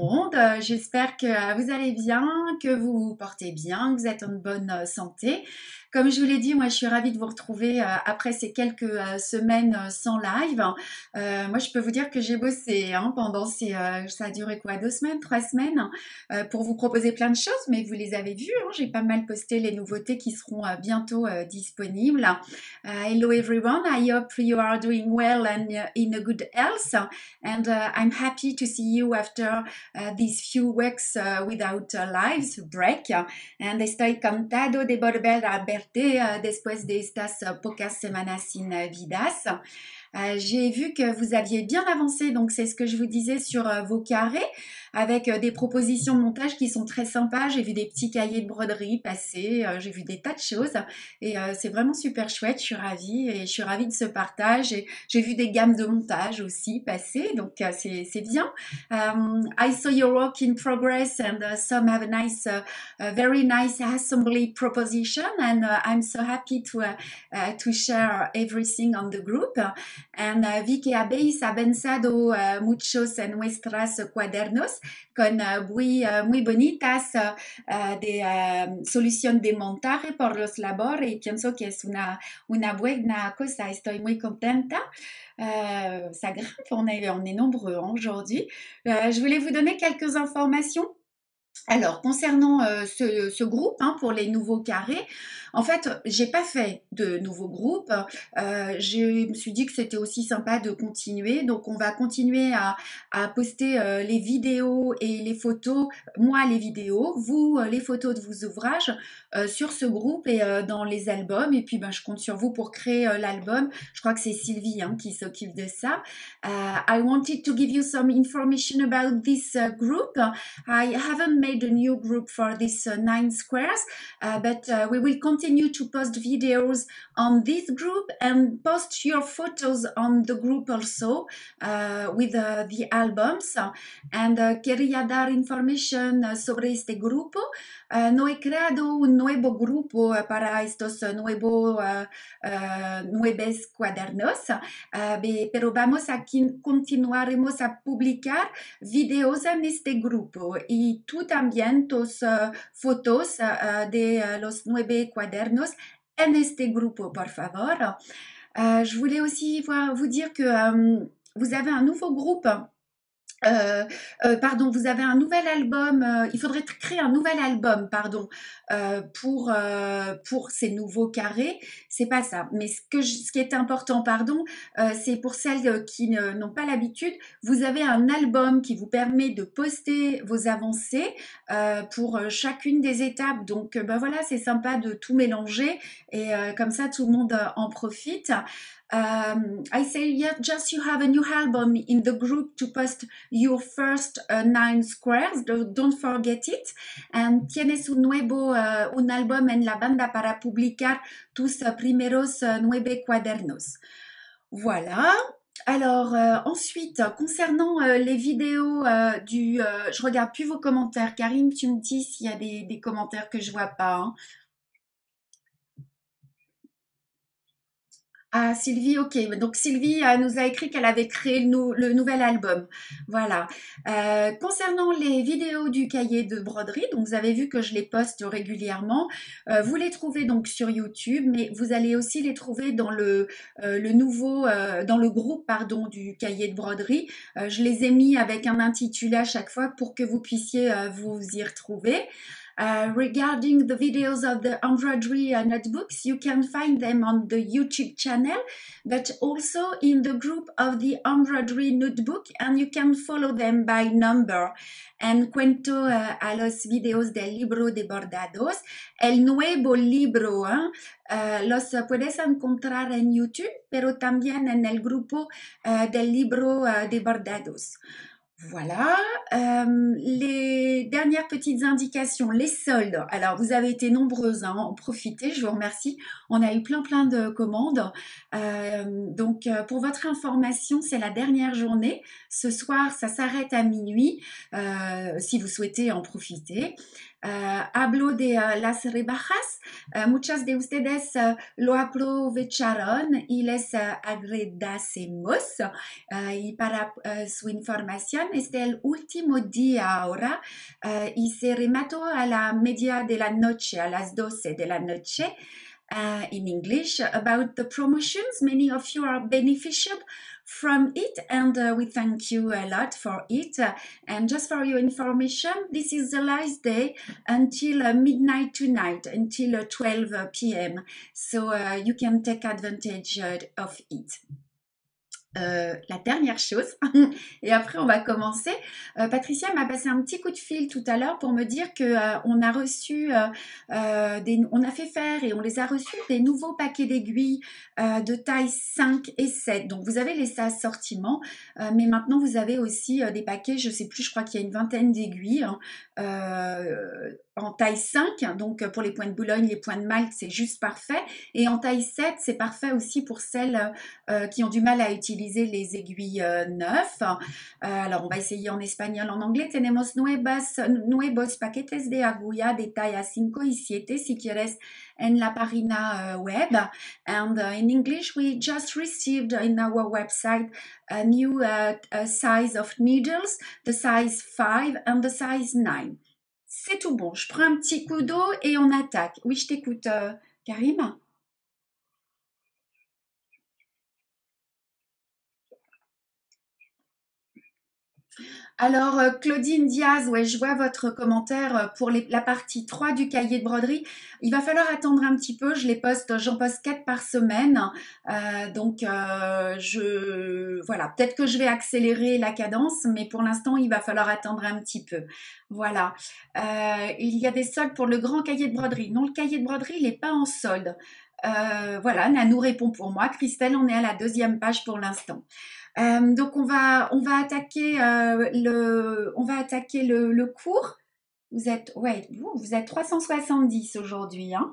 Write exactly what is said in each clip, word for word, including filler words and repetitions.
monde. Euh, J'espère que euh, vous allez bien, que vous vous portez bien, que vous êtes en bonne euh, santé. Comme je vous l'ai dit, moi, je suis ravie de vous retrouver euh, après ces quelques euh, semaines euh, sans live. Euh, moi, je peux vous dire que j'ai bossé hein, pendant ces, euh, ça a duré quoi, deux semaines, trois semaines, euh, pour vous proposer plein de choses, mais vous les avez vues. Hein, j'ai pas mal posté les nouveautés qui seront euh, bientôt euh, disponibles. Uh, hello everyone, I hope you are doing well and uh, in a good health. And uh, I'm happy to see you after uh, these few weeks uh, without uh, lives break. And estoy contado de volver a verte uh, después de estas uh, pocas semanas sin uh, vidas. Euh, j'ai vu que vous aviez bien avancé, donc c'est ce que je vous disais sur euh, vos carrés, avec euh, des propositions de montage qui sont très sympas. J'ai vu des petits cahiers de broderie passer, euh, j'ai vu des tas de choses, et euh, c'est vraiment super chouette. Je suis ravie, et je suis ravie de ce partage. Et j'ai vu des gammes de montage aussi passer, donc euh, c'est c'est bien. Um, I saw your work in progress, and uh, some have a nice, uh, a very nice assembly proposition, and uh, I'm so happy to uh, uh, to share everything on the group. And uh, vi que habéis avanzado uh, muchos en nuestras cuadernos con uh, muy, uh, muy bonitas uh, de uh, solución de montaje por los labores y pienso que es una, una buena cosa. Estoy muy contenta. Euh, ça grimpe, on est, on est nombreux hein, aujourd'hui. Euh, je voulais vous donner quelques informations. Alors, concernant euh, ce, ce groupe, hein, pour les nouveaux carrés, en fait, j'ai pas fait de nouveaux groupes. Euh, je me suis dit que c'était aussi sympa de continuer. Donc, on va continuer à, à poster euh, les vidéos et les photos. Moi, les vidéos, vous, euh, les photos de vos ouvrages euh, sur ce groupe et euh, dans les albums. Et puis, ben, je compte sur vous pour créer euh, l'album. Je crois que c'est Sylvie hein, qui s'occupe de ça. Uh, I wanted to give you some information about this uh, group. I haven't made a new group for this uh, nine squares, uh, but uh, we will continue to post videos on this group and post your photos on the group also uh, with uh, the albums. And uh, quería dar information uh, sobre este grupo. Uh, no he creado un nuevo grupo uh, para estos uh, nuevos uh, uh, nueves cuadernos, uh, pero vamos a continuaremos a publicar videos en este grupo y tú también tus uh, fotos uh, de uh, los nueve cuadernos en este grupo, por favor. Uh, je voulais aussi voir, vous dire que um, vous avez un nouveau groupe. Euh, euh, pardon, vous avez un nouvel album, euh, il faudrait créer un nouvel album, pardon, euh, pour, euh, pour ces nouveaux carrés. C'est pas ça. Mais ce, que je, ce qui est important, pardon, euh, c'est pour celles qui n'ont pas l'habitude, vous avez un album qui vous permet de poster vos avancées euh, pour chacune des étapes. Donc, ben voilà, c'est sympa de tout mélanger et euh, comme ça, tout le monde en profite. Um, I say, yeah, just you have a new album in the group to post your first uh, nine squares. Don't forget it. And tienes un nuevo, uh, un álbum en la banda para publicar tus uh, primeros uh, nueve cuadernos. Voilà. Alors euh, ensuite, concernant euh, les vidéos euh, du, euh, je regarde plus vos commentaires. Karim, tu me dis s'il y a des, des commentaires que je vois pas. Hein. Ah, Sylvie, ok. Donc Sylvie euh, nous a écrit qu'elle avait créé le, nou- le nouvel album. Voilà. Euh, concernant les vidéos du cahier de broderie, donc vous avez vu que je les poste régulièrement. Euh, vous les trouvez donc sur YouTube, mais vous allez aussi les trouver dans le, euh, le nouveau, euh, dans le groupe pardon du cahier de broderie. Euh, je les ai mis avec un intitulé à chaque fois pour que vous puissiez euh, vous y retrouver. Uh, regarding the videos of the embroidery uh, notebooks, you can find them on the YouTube channel, but also in the group of the embroidery notebook, and you can follow them by number. En cuanto uh, a los videos del libro de bordados, el nuevo libro ¿eh? uh, los puedes encontrar en YouTube, pero también en el grupo uh, del libro uh, de bordados. Voilà, euh, les dernières petites indications, les soldes. Alors, vous avez été nombreuses à en profiter, je vous remercie. On a eu plein plein de commandes. Euh, donc, euh, pour votre information, c'est la dernière journée. Ce soir, ça s'arrête à minuit, euh, si vous souhaitez en profiter. Uh, hablo de uh, las rebajas. Uh, muchas de ustedes uh, lo aprovecharon y les uh, agradecemos. Uh, y para uh, su información, este es el último día ahora uh, y se remató a la media de la noche, a las doce de la noche. Uh, in English, about the promotions. Many of you are beneficial from it, and uh, we thank you a lot for it. Uh, and just for your information, this is the last day until uh, midnight tonight, until uh, twelve p m So uh, you can take advantage uh, of it. Euh, la dernière chose, et après on va commencer. Euh, Patricia m'a passé un petit coup de fil tout à l'heure pour me dire que euh, on a reçu, euh, euh, des, on a fait faire et on les a reçus des nouveaux paquets d'aiguilles euh, de taille cinq et sept. Donc vous avez les assortiments, euh, mais maintenant vous avez aussi euh, des paquets, je sais plus, je crois qu'il y a une vingtaine d'aiguilles. Hein, euh, en taille cinq, donc pour les points de Boulogne, les points de Malte, c'est juste parfait. Et en taille sept, c'est parfait aussi pour celles euh, qui ont du mal à utiliser les aiguilles euh, neuves. Euh, alors, on va essayer en espagnol, en anglais. Tenemos nuevas, nuevos paquetes de aguja de talla cinco y siete, si quieres, en la página uh, web. And uh, in English, we just received in our website a new uh, a size of needles, the size five and the size nine. C'est tout bon. Je prends un petit coup d'eau et on attaque. Oui, je t'écoute, euh, Karim. Alors, euh, Claudine Diaz, ouais, je vois votre commentaire euh, pour les- la partie trois du cahier de broderie. Il va falloir attendre un petit peu. Je les poste, j'en poste quatre par semaine. Euh, donc, euh, je, voilà, peut-être que je vais accélérer la cadence, mais pour l'instant, il va falloir attendre un petit peu. Voilà. Euh, il y a des soldes pour le grand cahier de broderie. Non, le cahier de broderie, il n'est pas en solde. Euh, voilà, Nanou répond pour moi. Christelle, on est à la deuxième page pour l'instant. Euh, donc on va on va attaquer euh, le on va attaquer le, le cours. Vous êtes ouais vous, vous êtes trois cent soixante-dix aujourd'hui, hein.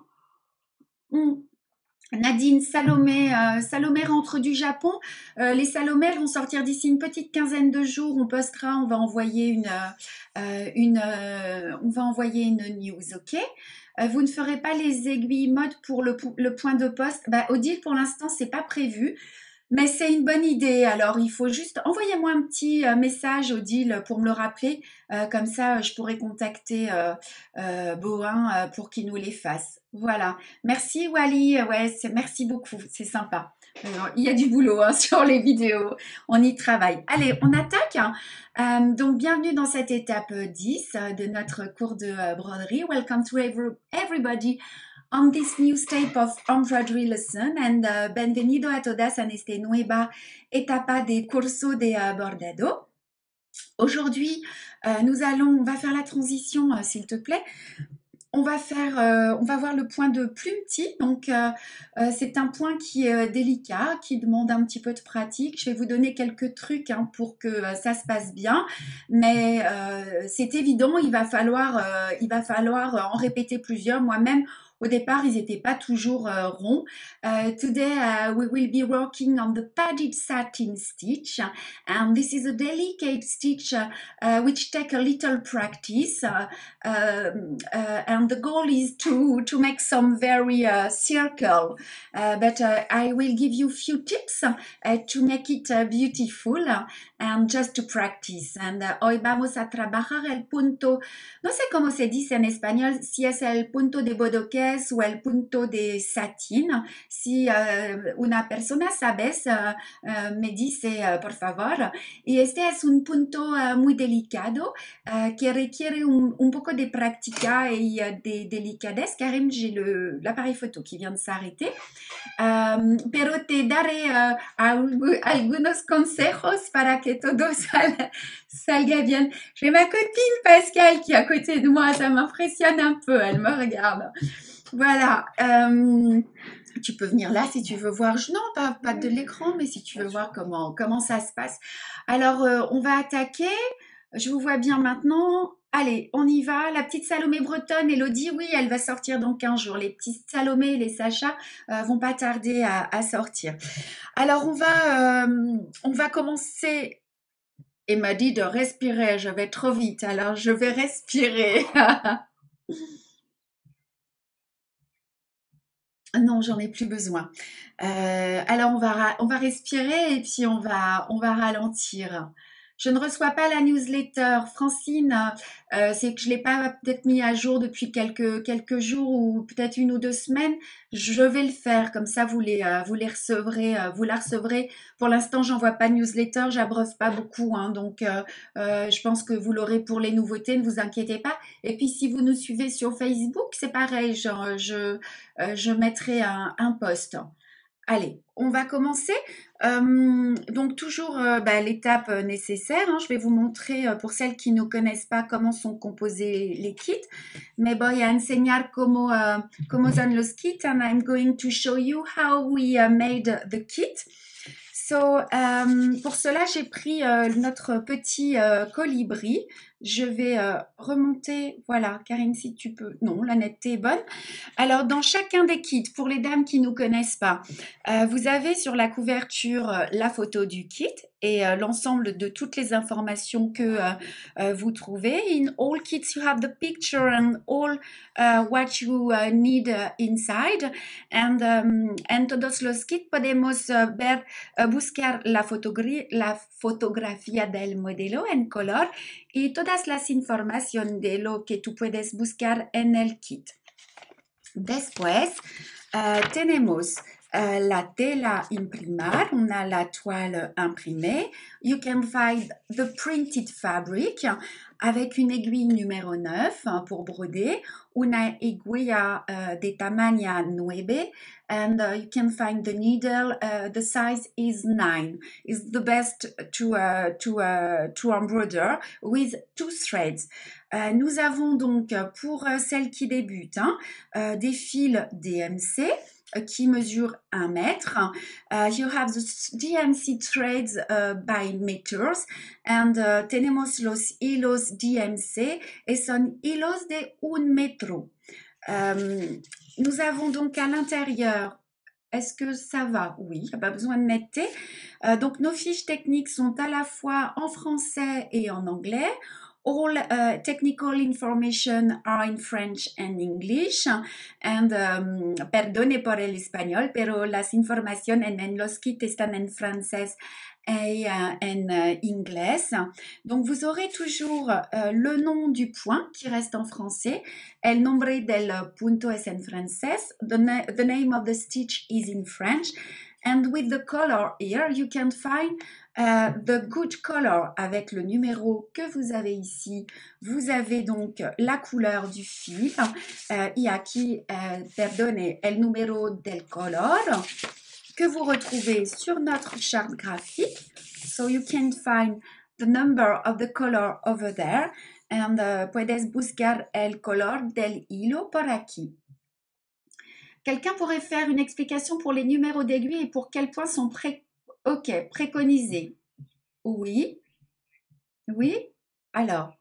Hmm. Nadine, Salomé, euh, Salomé rentre du Japon. Euh, les Salomé elles vont sortir d'ici une petite quinzaine de jours. On postera, on va envoyer une, euh, une, euh, on va envoyer une news, ok. Euh, vous ne ferez pas les aiguilles mode pour le, le point de poste. Bah, Odile, pour l'instant, c'est pas prévu. Mais c'est une bonne idée. Alors, il faut juste envoyez-moi un petit euh, message, Odile, pour me le rappeler. Euh, comme ça, je pourrais contacter euh, euh, Bohin euh, pour qu'il nous les fasse. Voilà. Merci, Wally. Ouais, c'est, merci beaucoup. C'est sympa. Alors, il y a du boulot hein, sur les vidéos. On y travaille. Allez, on attaque. Euh, donc, bienvenue dans cette étape dix euh, de notre cours de euh, broderie. Welcome to every- everybody on this new step of embroidery lesson and uh, bienvenido a todas en esta nueva etapa de curso de uh, bordado. Aujourd'hui, euh, nous allons, on va faire la transition, euh, s'il te plaît. On va faire, euh, on va voir le point de plumetis. Donc, euh, euh, c'est un point qui est euh, délicat, qui demande un petit peu de pratique. Je vais vous donner quelques trucs hein, pour que euh, ça se passe bien, mais euh, c'est évident, il va falloir, euh, il va falloir euh, en répéter plusieurs. Moi-même, au départ, ils n'étaient pas toujours euh, ronds. Uh, today, uh, we will be working on the padded satin stitch, and this is a delicate stitch uh, uh, which take a little practice. Uh, um, uh, and the goal is to to make some very uh, circle, uh, but uh, I will give you a few tips uh, to make it uh, beautiful uh, and just to practice. And uh, hoy vamos a trabajar el punto, no sé cómo se dice en español, si es el punto de bodoques o el punto de satín. Si uh, una persona sabes, uh, uh, me dice uh, por favor. Y este es un punto uh, muy delicado uh, que requiere un, un poco de práctica y uh, de delicadez. Karim, j'ai le, l'appareil photo qui vient de s'arrêter. Um, pero te daré uh, algunos consejos para que todo salga, salga bien. J'ai ma copine Pascal qui est à côté de moi, ça m'impressionne un peu, elle me regarde. Voilà. Um, tu peux venir là si tu veux voir, non pas, pas de l'écran, mais si tu veux voir comment, comment ça se passe. Alors, euh, on va attaquer. Je vous vois bien maintenant. Allez, on y va. La petite Salomé bretonne, Elodie, oui, elle va sortir dans quinze jours. Les petites Salomé et les Sacha euh, vont pas tarder à, à sortir. Alors, on va, euh, on va commencer. Il m'a dit de respirer, je vais trop vite, alors je vais respirer. Non, j'en ai plus besoin. Euh, alors on va, ra- on va respirer et puis on va, on va ralentir. Je ne reçois pas la newsletter. Francine, euh, c'est que je l'ai pas peut-être mis à jour depuis quelques, quelques jours ou peut-être une ou deux semaines. Je vais le faire, comme ça vous les, euh, vous les recevrez, euh, vous la recevrez. Pour l'instant, j'envoie pas de newsletter, j'abreuve pas beaucoup, hein, donc euh, euh, je pense que vous l'aurez pour les nouveautés, ne vous inquiétez pas. Et puis si vous nous suivez sur Facebook, c'est pareil, genre, je, euh, je mettrai un, un post. Allez, on va commencer. Euh, donc toujours euh, bah, l'étape euh, nécessaire, hein. Je vais vous montrer euh, pour celles qui ne connaissent pas comment sont composés les kits. Me voy a enseñar cómo, uh, cómo son los kits and I'm going to show you how we uh, made the kit. So, euh, pour cela, j'ai pris euh, notre petit euh, colibri. Je vais euh, remonter, voilà, Karine, si tu peux. Non, la netteté est bonne. Alors, dans chacun des kits, pour les dames qui ne nous connaissent pas, euh, vous avez sur la couverture euh, la photo du kit et euh, l'ensemble de toutes les informations que euh, euh, vous trouvez. In all kits, you have the picture and all uh, what you uh, need uh, inside. And um, en todos los kits podemos uh, ver, uh, buscar la, fotogra la fotografía del modelo en color y todas las informaciones de lo que tú puedes buscar en el kit. Después uh, tenemos uh, la tela imprimar, on a la toile imprimée. You can find the printed fabric avec une aiguille numéro neuf hein, pour broder, una aiguilla uh, de tamaño nueve, and uh, you can find the needle, uh, the size is nine. Is the best to, uh, to, uh, to embroider with two threads. Euh, nous avons donc pour euh, celles qui débutent hein, euh, des fils D M C euh, qui mesurent un mètre. Uh, you have the D M C threads uh, by meters and uh, tenemos los hilos D M C et son hilos de un metro. Euh, nous avons donc à l'intérieur. Est-ce que ça va? Oui, il n'y a pas besoin de netteté. Euh, donc nos fiches techniques sont à la fois en français et en anglais. All uh, technical information are in French and English. And um, perdone por el español, pero las informaciones en los kits están en francés et uh, en uh, inglés. Donc vous aurez toujours uh, le nom du point qui reste en français. El nombre del punto es en francés. The, na the name of the stitch is in French. And with the color here, you can find uh, the good color avec le numéro que vous avez ici. Vous avez donc la couleur du fil. Uh, y aquí, uh, perdone, el número del color que vous retrouvez sur notre charte graphique. So you can find the number of the color over there. And uh, puedes buscar el color del hilo por aquí. Quelqu'un pourrait faire une explication pour les numéros d'aiguille et pour quels points sont pré... Ok, préconisés. Oui, oui. Alors,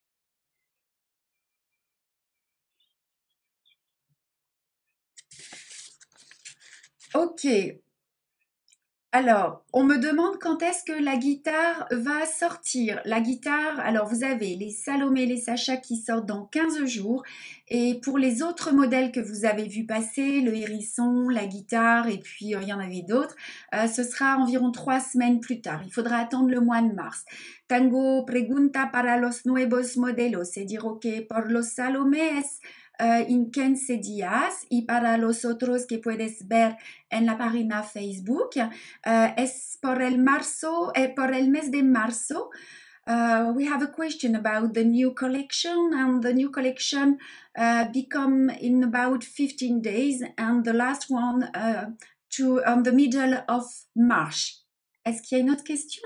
ok. Alors, on me demande quand est-ce que la guitare va sortir. La guitare, alors vous avez les Salomé, les Sacha qui sortent dans quinze jours. Et pour les autres modèles que vous avez vu passer, le hérisson, la guitare, et puis euh, il y en avait d'autres, euh, ce sera environ trois semaines plus tard. Il faudra attendre le mois de mars. Tango pregunta para los nuevos modelos. C'est dire, ok, pour los Salomés, Uh, en quinze días y para los otros que puedes ver en la página Facebook uh, es por el marzo, eh, por el mes de marzo. Uh, we have a question about the new collection, and the new collection uh, become in about fifteen days, and the last one uh, to on the middle of March. Est-ce qu'il y a une autre question?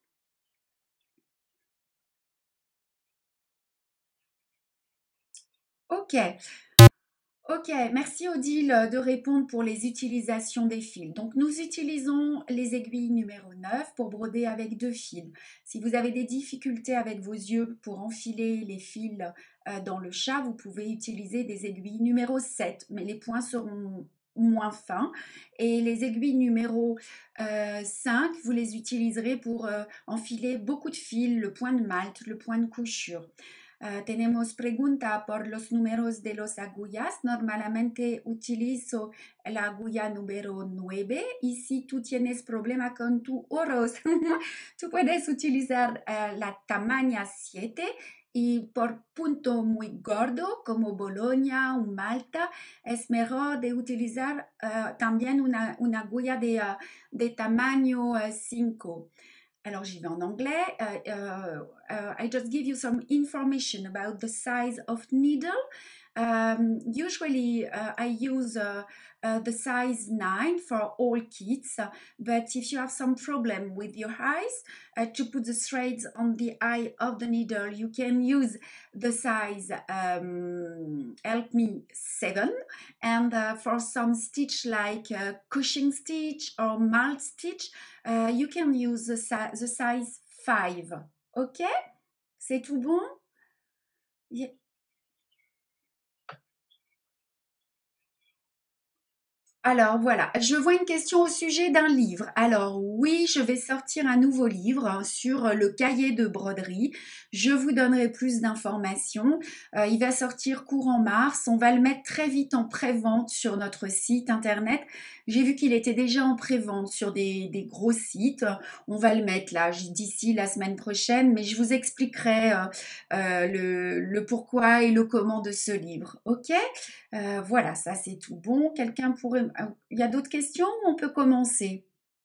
Ok. Ok, merci Odile de répondre pour les utilisations des fils. Donc nous utilisons les aiguilles numéro neuf pour broder avec deux fils. Si vous avez des difficultés avec vos yeux pour enfiler les fils euh, dans le chat, vous pouvez utiliser des aiguilles numéro sept, mais les points seront moins fins. Et les aiguilles numéro euh, cinq, vous les utiliserez pour euh, enfiler beaucoup de fils, le point de malte, le point de couchure. Uh, tenemos pregunta por los números de los agujas. Normalmente utilizo la aguja número nueve y si tú tienes problema con tu oros, tú puedes utilizar uh, la tamaña siete y por punto muy gordo como Bologna o Malta es mejor de utilizar uh, también una, una aguja de, uh, de tamaño uh, cinco. Alors j'y vais en anglais. Uh, uh, uh, I just give you some information about the size of needle. Um, usually uh, I use uh, uh, the size nine for all kids, uh, but if you have some problem with your eyes, uh, to put the threads on the eye of the needle, you can use the size um, help me seven, and uh, for some stitch like uh, Cushing stitch or Malt stitch, uh, you can use the, si the size five. Ok? C'est tout bon? Yeah. Alors voilà, je vois une question au sujet d'un livre. Alors oui, je vais sortir un nouveau livre hein, sur le cahier de broderie. Je vous donnerai plus d'informations. Euh, il va sortir courant mars. On va le mettre très vite en pré-vente sur notre site internet. J'ai vu qu'il était déjà en pré-vente sur des, des gros sites. On va le mettre là d'ici la semaine prochaine, mais je vous expliquerai euh, euh, le, le pourquoi et le comment de ce livre. Ok? Euh, voilà, ça c'est tout bon. Quelqu'un pourrait... Il y a d'autres questions? On peut commencer.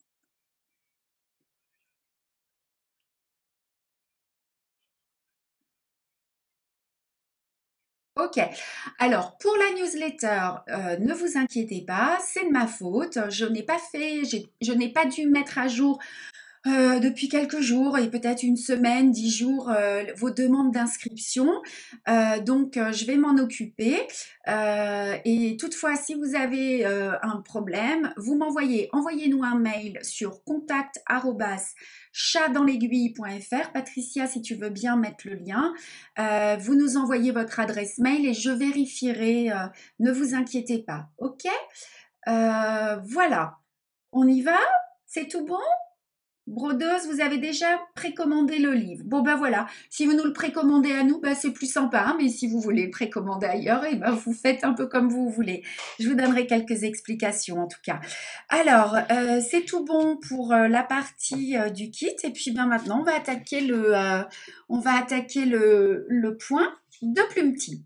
Ok, alors pour la newsletter, euh, ne vous inquiétez pas, c'est de ma faute. Je n'ai pas fait, je n'ai pas dû mettre à jour euh, depuis quelques jours et peut-être une semaine, dix jours, euh, vos demandes d'inscription. Euh, donc, euh, je vais m'en occuper. Euh, et toutefois, si vous avez euh, un problème, vous m'envoyez, envoyez-nous un mail sur contact arobase chat dans l'aiguille point fr. Patricia, si tu veux bien mettre le lien, euh, vous nous envoyez votre adresse mail et je vérifierai. Euh, ne vous inquiétez pas, ok? Euh, voilà, on y va? C'est tout bon? Brodeuse, vous avez déjà précommandé le livre. Bon ben voilà, si vous nous le précommandez à nous, ben c'est plus sympa, hein, mais si vous voulez le précommander ailleurs, et ben vous faites un peu comme vous voulez. Je vous donnerai quelques explications en tout cas. Alors, euh, c'est tout bon pour euh, la partie euh, du kit, et puis ben maintenant on va attaquer le, euh, on va attaquer le, le point de plumetis.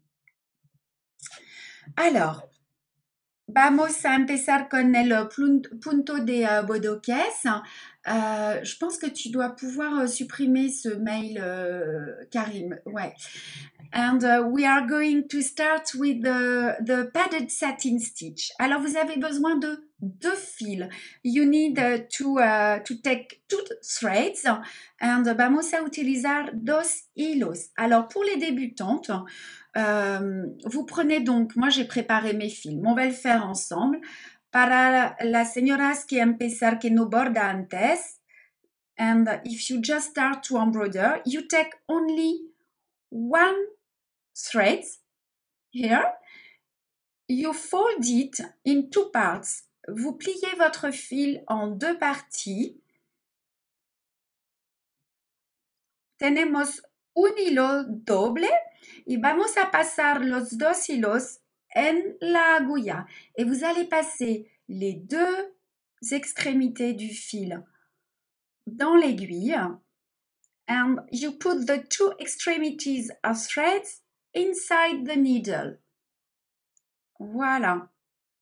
Alors, vamos a empezar con el punto de uh, bodoques. Euh, je pense que tu dois pouvoir euh, supprimer ce mail, euh, Karim. Ouais. And uh, we are going to start with the, the padded satin stitch. Alors, vous avez besoin de deux fils. You need uh, to, uh, to take two threads. And vamos a utilizar dos hilos. Alors, pour les débutantes, euh, vous prenez donc, moi j'ai préparé mes fils, on va le faire ensemble. Para las señoras que empezar que no borda antes, and if you just start to embroider, you take only one thread here, you fold it in two parts. Vous pliez votre fil en deux parties. Tenemos un hilo doble y vamos a pasar los dos hilos en la aguja. Et vous allez passer les deux extrémités du fil dans l'aiguille. And you put the two extremities of threads inside the needle. Voilà.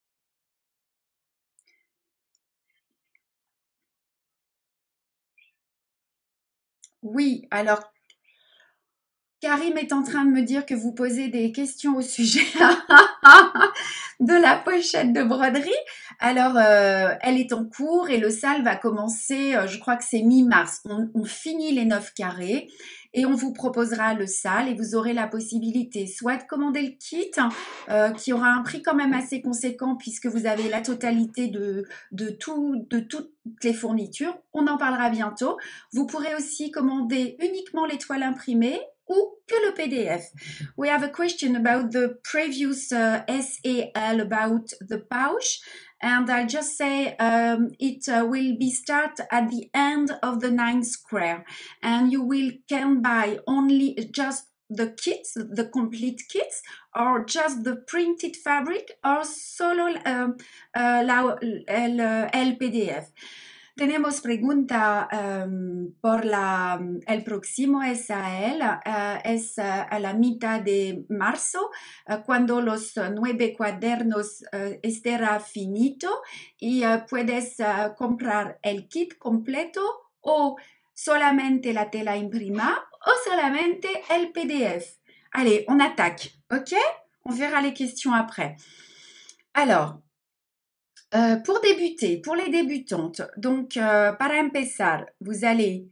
Oui, alors Karim est en train de me dire que vous posez des questions au sujet de la pochette de broderie. Alors, euh, elle est en cours et le sale va commencer, euh, je crois que c'est mi-mars. On, on finit les neuf carrés et on vous proposera le sale et vous aurez la possibilité soit de commander le kit, euh, qui aura un prix quand même assez conséquent puisque vous avez la totalité de, de, tout, de toutes les fournitures. On en parlera bientôt. Vous pourrez aussi commander uniquement les toiles imprimées ou que le P D F. We have a question about the previous uh, S A L about the pouch, and I'll just say um, it uh, will be start at the end of the ninth square, and you will can buy only just the kits, the complete kits, or just the printed fabric, or solo uh, uh, la, el, el P D F. Tenemos pregunta um, por la, el próximo es a él, uh, es uh, a la mitad de marzo, uh, cuando los nueve cuadernos uh, estará finito y uh, puedes uh, comprar el kit completo o solamente la tela imprima o solamente el P D F. Allez, on attaque, ok? On verra les questions après. Alors, euh, pour débuter, pour les débutantes, donc euh, para empezar, vous allez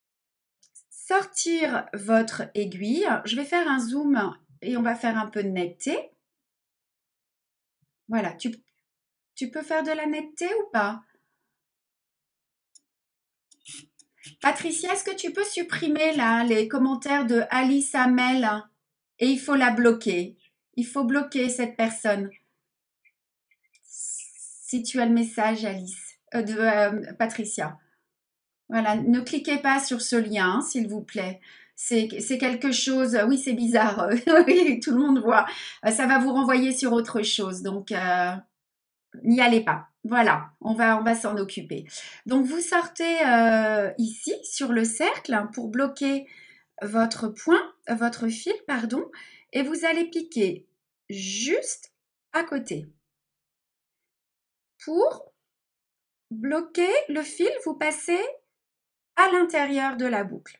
sortir votre aiguille. Je vais faire un zoom et on va faire un peu de netteté. Voilà, tu, tu peux faire de la netteté ou pas? Patricia, est-ce que tu peux supprimer là les commentaires de Alice Amel et il faut la bloquer? Il faut bloquer cette personne. Si tu as le message, Alice, euh, de euh, Patricia. Voilà, ne cliquez pas sur ce lien, s'il vous plaît. C'est quelque chose, oui, c'est bizarre, oui, tout le monde voit. Ça va vous renvoyer sur autre chose, donc euh, n'y allez pas. Voilà, on va, on va s'en occuper. Donc, vous sortez euh, ici, sur le cercle, pour bloquer votre point, votre fil, pardon, et vous allez piquer juste à côté. Pour bloquer le fil, vous passez à l'intérieur de la boucle.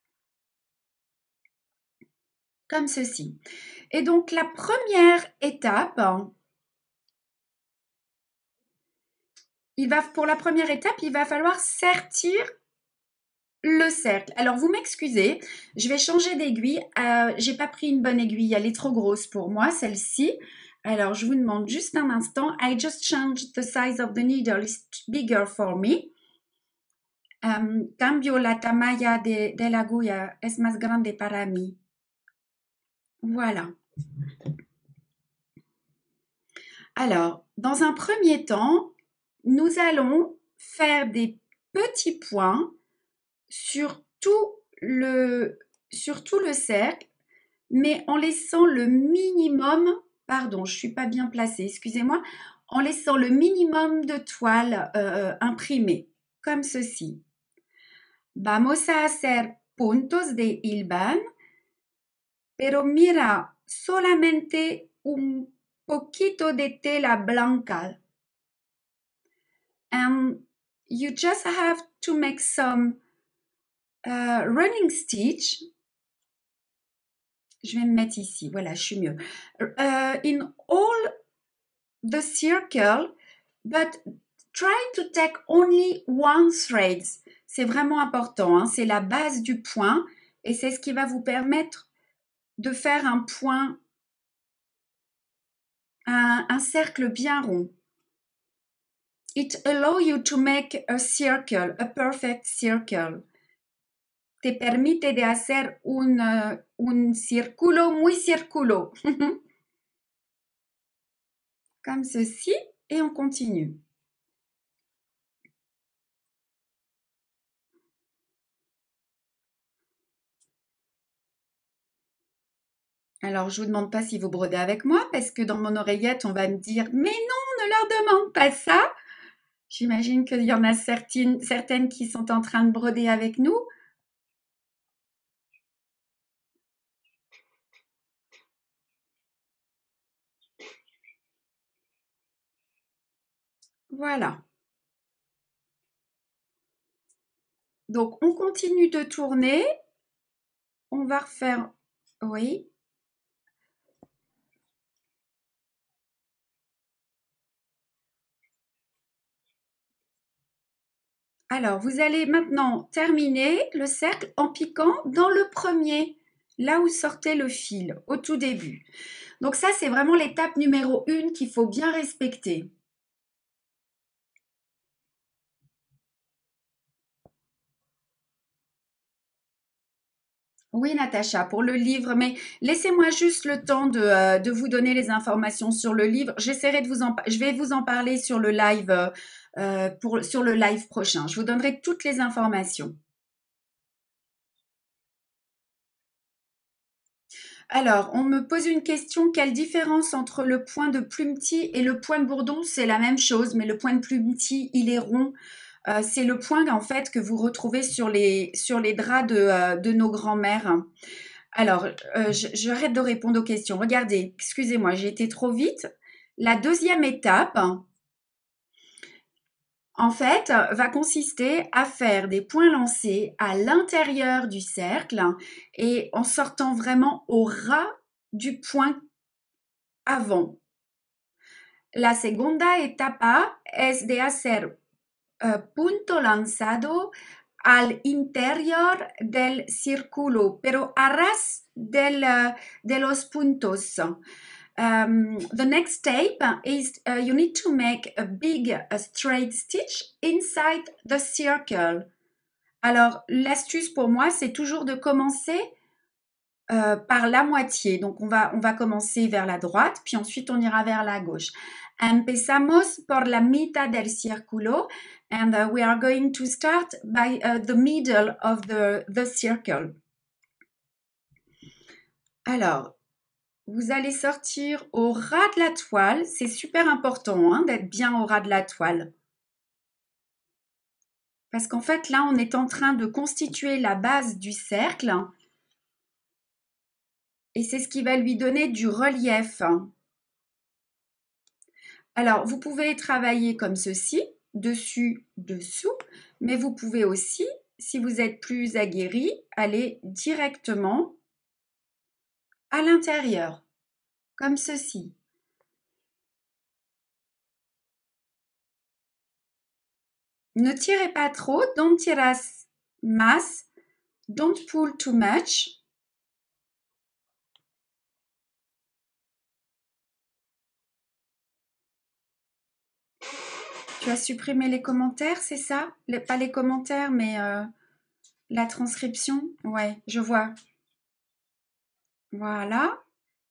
Comme ceci. Et donc, la première étape, il va, pour la première étape, il va falloir sertir le cercle. Alors, vous m'excusez, je vais changer d'aiguille. Euh, j'ai pas pris une bonne aiguille, elle est trop grosse pour moi, celle-ci. Alors, je vous demande juste un instant. I just changed the size of the needle, it's bigger for me. Um, cambio la tamaña de, de la aguja, es más grande para mí. Voilà. Alors, dans un premier temps, nous allons faire des petits points sur tout le, sur tout le cercle, mais en laissant le minimum, pardon, je ne suis pas bien placée, excusez-moi, en laissant le minimum de toile euh, imprimée, comme ceci. Vamos a hacer puntos de hilvan, pero mira, solamente un poquito de tela blanca. And you just have to make some uh, running stitch. Je vais me mettre ici, voilà, je suis mieux. Uh, in all the circle, but try to take only one thread. C'est vraiment important, hein? C'est la base du point et c'est ce qui va vous permettre de faire un point, un, un cercle bien rond. It allows you to make a circle, a perfect circle. Te permite de hacer un, uh, un círculo muy círculo. Comme ceci, et on continue. Alors, je vous demande pas si vous brodez avec moi, parce que dans mon oreillette, on va me dire « Mais non, ne leur demande pas ça !» J'imagine qu'il y en a certaines, certaines qui sont en train de broder avec nous. Voilà. Donc, on continue de tourner. On va refaire... Oui. Alors, vous allez maintenant terminer le cercle en piquant dans le premier, là où sortait le fil, au tout début. Donc ça, c'est vraiment l'étape numéro une qu'il faut bien respecter. Oui, Natacha, pour le livre, mais laissez-moi juste le temps de, euh, de vous donner les informations sur le livre. J'essaierai de vous en, je vais vous en parler sur le live, euh, pour, sur le live prochain. Je vous donnerai toutes les informations. Alors, on me pose une question, quelle différence entre le point de plumetis et le point de bourdon? C'est la même chose, mais le point de plumetis, il est rond. Euh, c'est le point en fait que vous retrouvez sur les, sur les draps de, euh, de nos grands-mères. Alors, euh, j'arrête de répondre aux questions. Regardez, excusez-moi, j'ai été trop vite. La deuxième étape, en fait, va consister à faire des points lancés à l'intérieur du cercle et en sortant vraiment au ras du point avant. La segunda etapa es de hacer uh, punto lanzado al interior del círculo, pero a ras del, uh, de los puntos. Um, the next step is uh, you need to make a big a straight stitch inside the circle. Alors, l'astuce pour moi, c'est toujours de commencer euh, par la moitié. Donc, on va, on va commencer vers la droite, puis ensuite, on ira vers la gauche. Empezamos por la mitad del círculo, and uh, we are going to start by uh, the middle of the, the circle. Alors, vous allez sortir au ras de la toile. C'est super important hein, d'être bien au ras de la toile. Parce qu'en fait, là, on est en train de constituer la base du cercle. Et c'est ce qui va lui donner du relief. Alors, vous pouvez travailler comme ceci, dessus, dessous. Mais vous pouvez aussi, si vous êtes plus aguerri, aller directement à l'intérieur, comme ceci. Ne tirez pas trop, don't tiras más, don't pull too much. Tu as supprimé les commentaires, c'est ça? les, Pas les commentaires, mais euh, la transcription? Ouais, je vois. Voilà.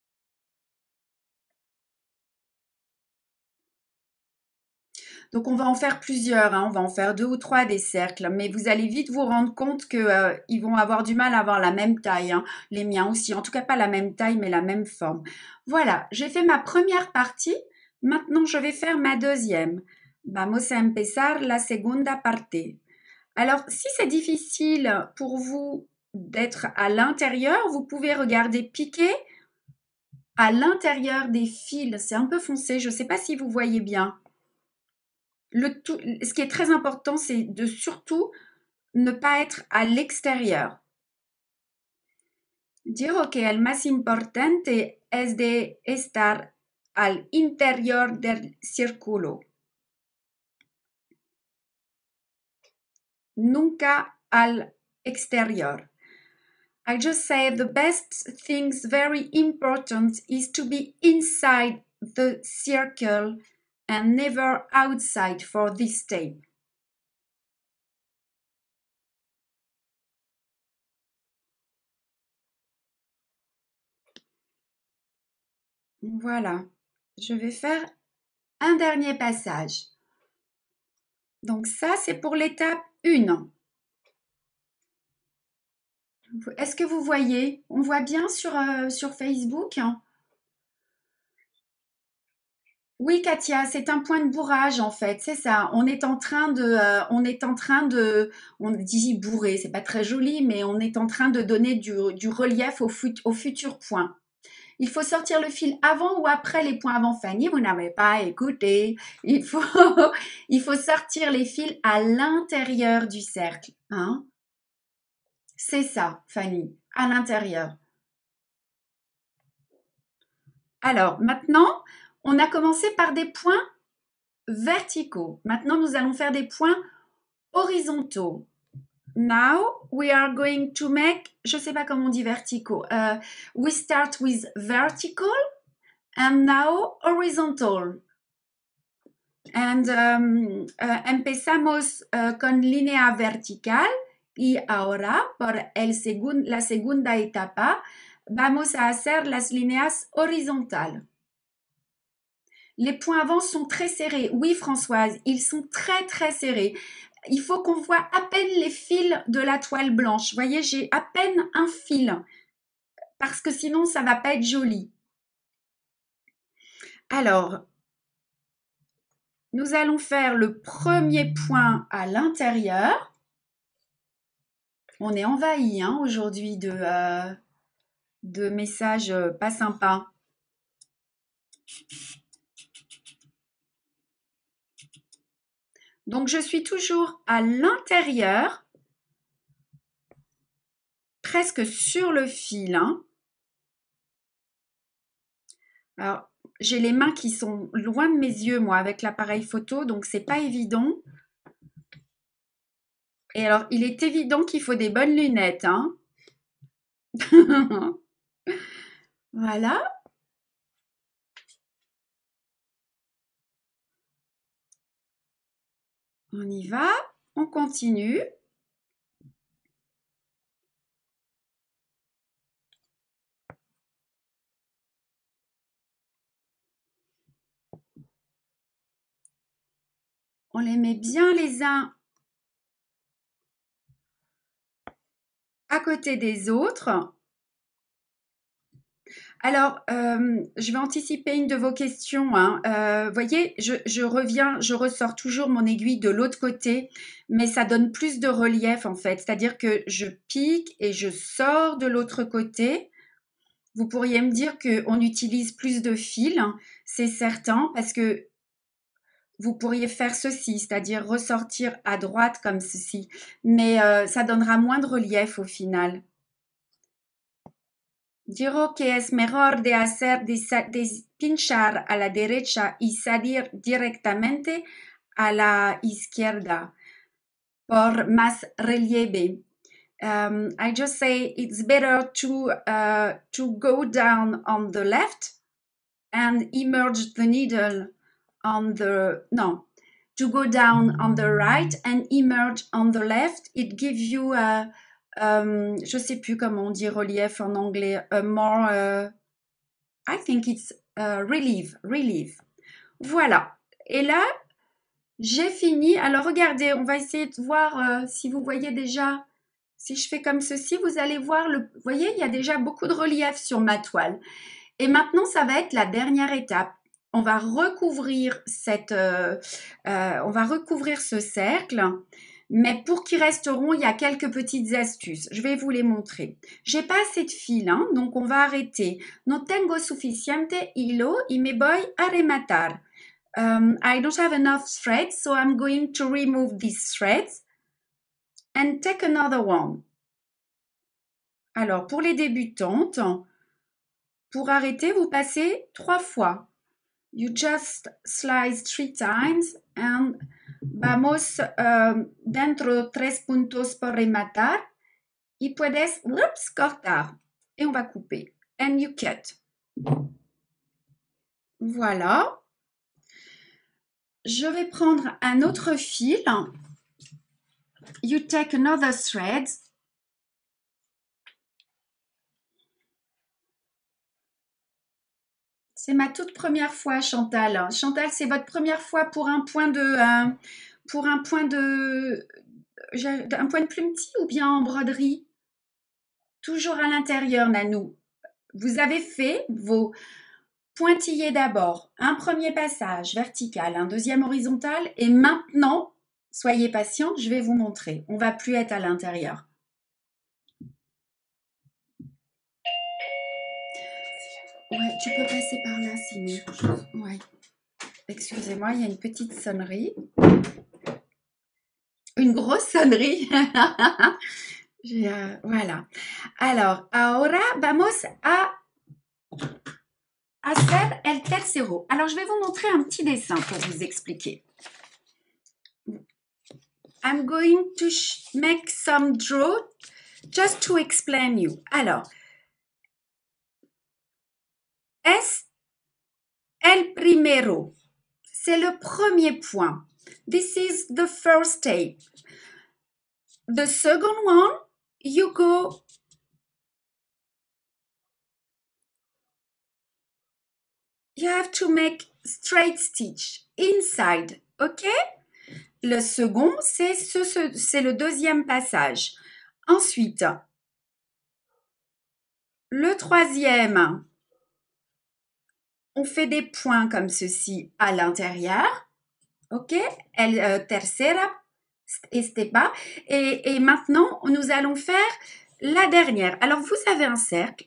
Donc, on va en faire plusieurs, hein. On va en faire deux ou trois des cercles, mais vous allez vite vous rendre compte qu'ils euh, vont avoir du mal à avoir la même taille, hein. Les miens aussi, en tout cas pas la même taille, mais la même forme. Voilà, j'ai fait ma première partie. Maintenant, je vais faire ma deuxième. Vamos a empezar la segunda parte. Alors, si c'est difficile pour vous d'être à l'intérieur, vous pouvez regarder piquer à l'intérieur des fils. C'est un peu foncé, je ne sais pas si vous voyez bien. Le tout, ce qui est très important, c'est de surtout ne pas être à l'extérieur. Digo que el más importante es de estar al interior del círculo. Nunca al exterior. I just say the best things, very important, is to be inside the circle and never outside for this step. Voilà, je vais faire un dernier passage. Donc ça, c'est pour l'étape un. Est-ce que vous voyez? On voit bien sur, euh, sur Facebook? Oui, Katia, c'est un point de bourrage en fait, c'est ça. On est en train de, euh, on est en train de, on dit bourrer, c'est pas très joli, mais on est en train de donner du, du relief au, fut, au futur point. Il faut sortir le fil avant ou après les points avant, Fanny. Vous n'avez pas écouté. Il faut, il faut sortir les fils à l'intérieur du cercle. Hein? C'est ça, Fanny, à l'intérieur. Alors, maintenant, on a commencé par des points verticaux. Maintenant, nous allons faire des points horizontaux. Now, we are going to make, je ne sais pas comment on dit verticaux. Uh, we start with vertical and now horizontal. And um, uh, empezamos uh, con línea vertical y ahora, por el segun, la segunda etapa, vamos a hacer las líneas horizontales. Les points avant sont très serrés. Oui, Françoise, ils sont très, très serrés. Il faut qu'on voit à peine les fils de la toile blanche. Vous voyez, j'ai à peine un fil. parce que sinon ça va pas être joli. Alors, nous allons faire le premier point à l'intérieur. On est envahi hein, aujourd'hui de, euh, de messages pas sympas. Donc, je suis toujours à l'intérieur, presque sur le fil. Hein. Alors, j'ai les mains qui sont loin de mes yeux, moi, avec l'appareil photo, donc c'est pas évident. Et alors, il est évident qu'il faut des bonnes lunettes. Hein. Voilà. On y va, on continue. On les met bien les uns à côté des autres. Alors, euh, je vais anticiper une de vos questions. Hein. Euh, voyez, je, je reviens, je ressors toujours mon aiguille de l'autre côté, mais ça donne plus de relief en fait. C'est-à-dire que je pique et je sors de l'autre côté. Vous pourriez me dire qu'on utilise plus de fils, hein, c'est certain, parce que vous pourriez faire ceci, c'est-à-dire ressortir à droite comme ceci, mais euh, ça donnera moins de relief au final. Digo que es mejor de hacer de, de pinchar a la derecha y salir directamente a la izquierda por más relieve. Um, I just say it's better to uh, to go down on the left and immerse the needle on the no to go down on the right and emerge on the left. It gives you a um, je sais plus comment on dit relief en anglais. A more, uh, I think it's uh, relief, relief. Voilà. Et là, j'ai fini. Alors regardez, on va essayer de voir euh, si vous voyez déjà. Si je fais comme ceci, vous allez voir le. Vous voyez, il y a déjà beaucoup de relief sur ma toile. Et maintenant, ça va être la dernière étape. On va recouvrir cette, euh, euh, on va recouvrir ce cercle, mais pour qu'il reste rond, il y a quelques petites astuces. Je vais vous les montrer. J'ai pas assez de fil, hein, donc on va arrêter. No tengo suficiente hilo y me voy a rematar. Um, I don't have enough threads, so I'm going to remove these threads and take another one. Alors, pour les débutantes, pour arrêter, vous passez trois fois. You just slice three times and vamos uh, dentro tres puntos por rematar y puedes ups, cortar. Et on va couper. And you cut. Voilà. Je vais prendre un autre fil. You take another thread. C'est ma toute première fois, Chantal. Chantal, c'est votre première fois pour un point de, euh, pour un point de, un point de plumetis ou bien en broderie? Toujours à l'intérieur, Nanou. Vous avez fait vos pointillés d'abord. Un premier passage vertical, un deuxième horizontal. Et maintenant, soyez patiente, je vais vous montrer. On va plus être à l'intérieur. Ouais, tu peux passer par là, c'est mieux. Ouais. Excusez-moi, il y a une petite sonnerie. Une grosse sonnerie. euh, voilà. Alors, ahora vamos a hacer el tercero. Alors, je vais vous montrer un petit dessin pour vous expliquer. I'm going to make some draw just to explain you. Alors, es el primero. C'est le premier point. This is the first step. The second one, you go you have to make straight stitch inside, ok? Le second, c'est ce, ce, c'est le deuxième passage. Ensuite, Le troisième, on fait des points comme ceci à l'intérieur. Ok? El euh, tercera estepa. Et, et maintenant, nous allons faire la dernière. Alors, vous avez un cercle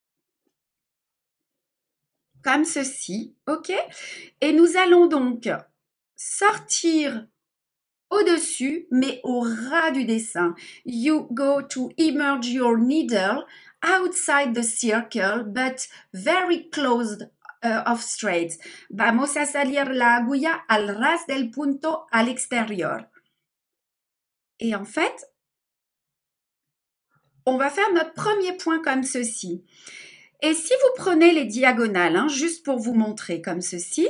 comme ceci. Ok? Et nous allons donc sortir au-dessus, mais au ras du dessin. You go to immerse your needle outside the circle, but very close uh, of straight. Vamos a salir la agulla al ras del punto al extérieur. Et en fait, on va faire notre premier point comme ceci. Et si vous prenez les diagonales, hein, juste pour vous montrer comme ceci,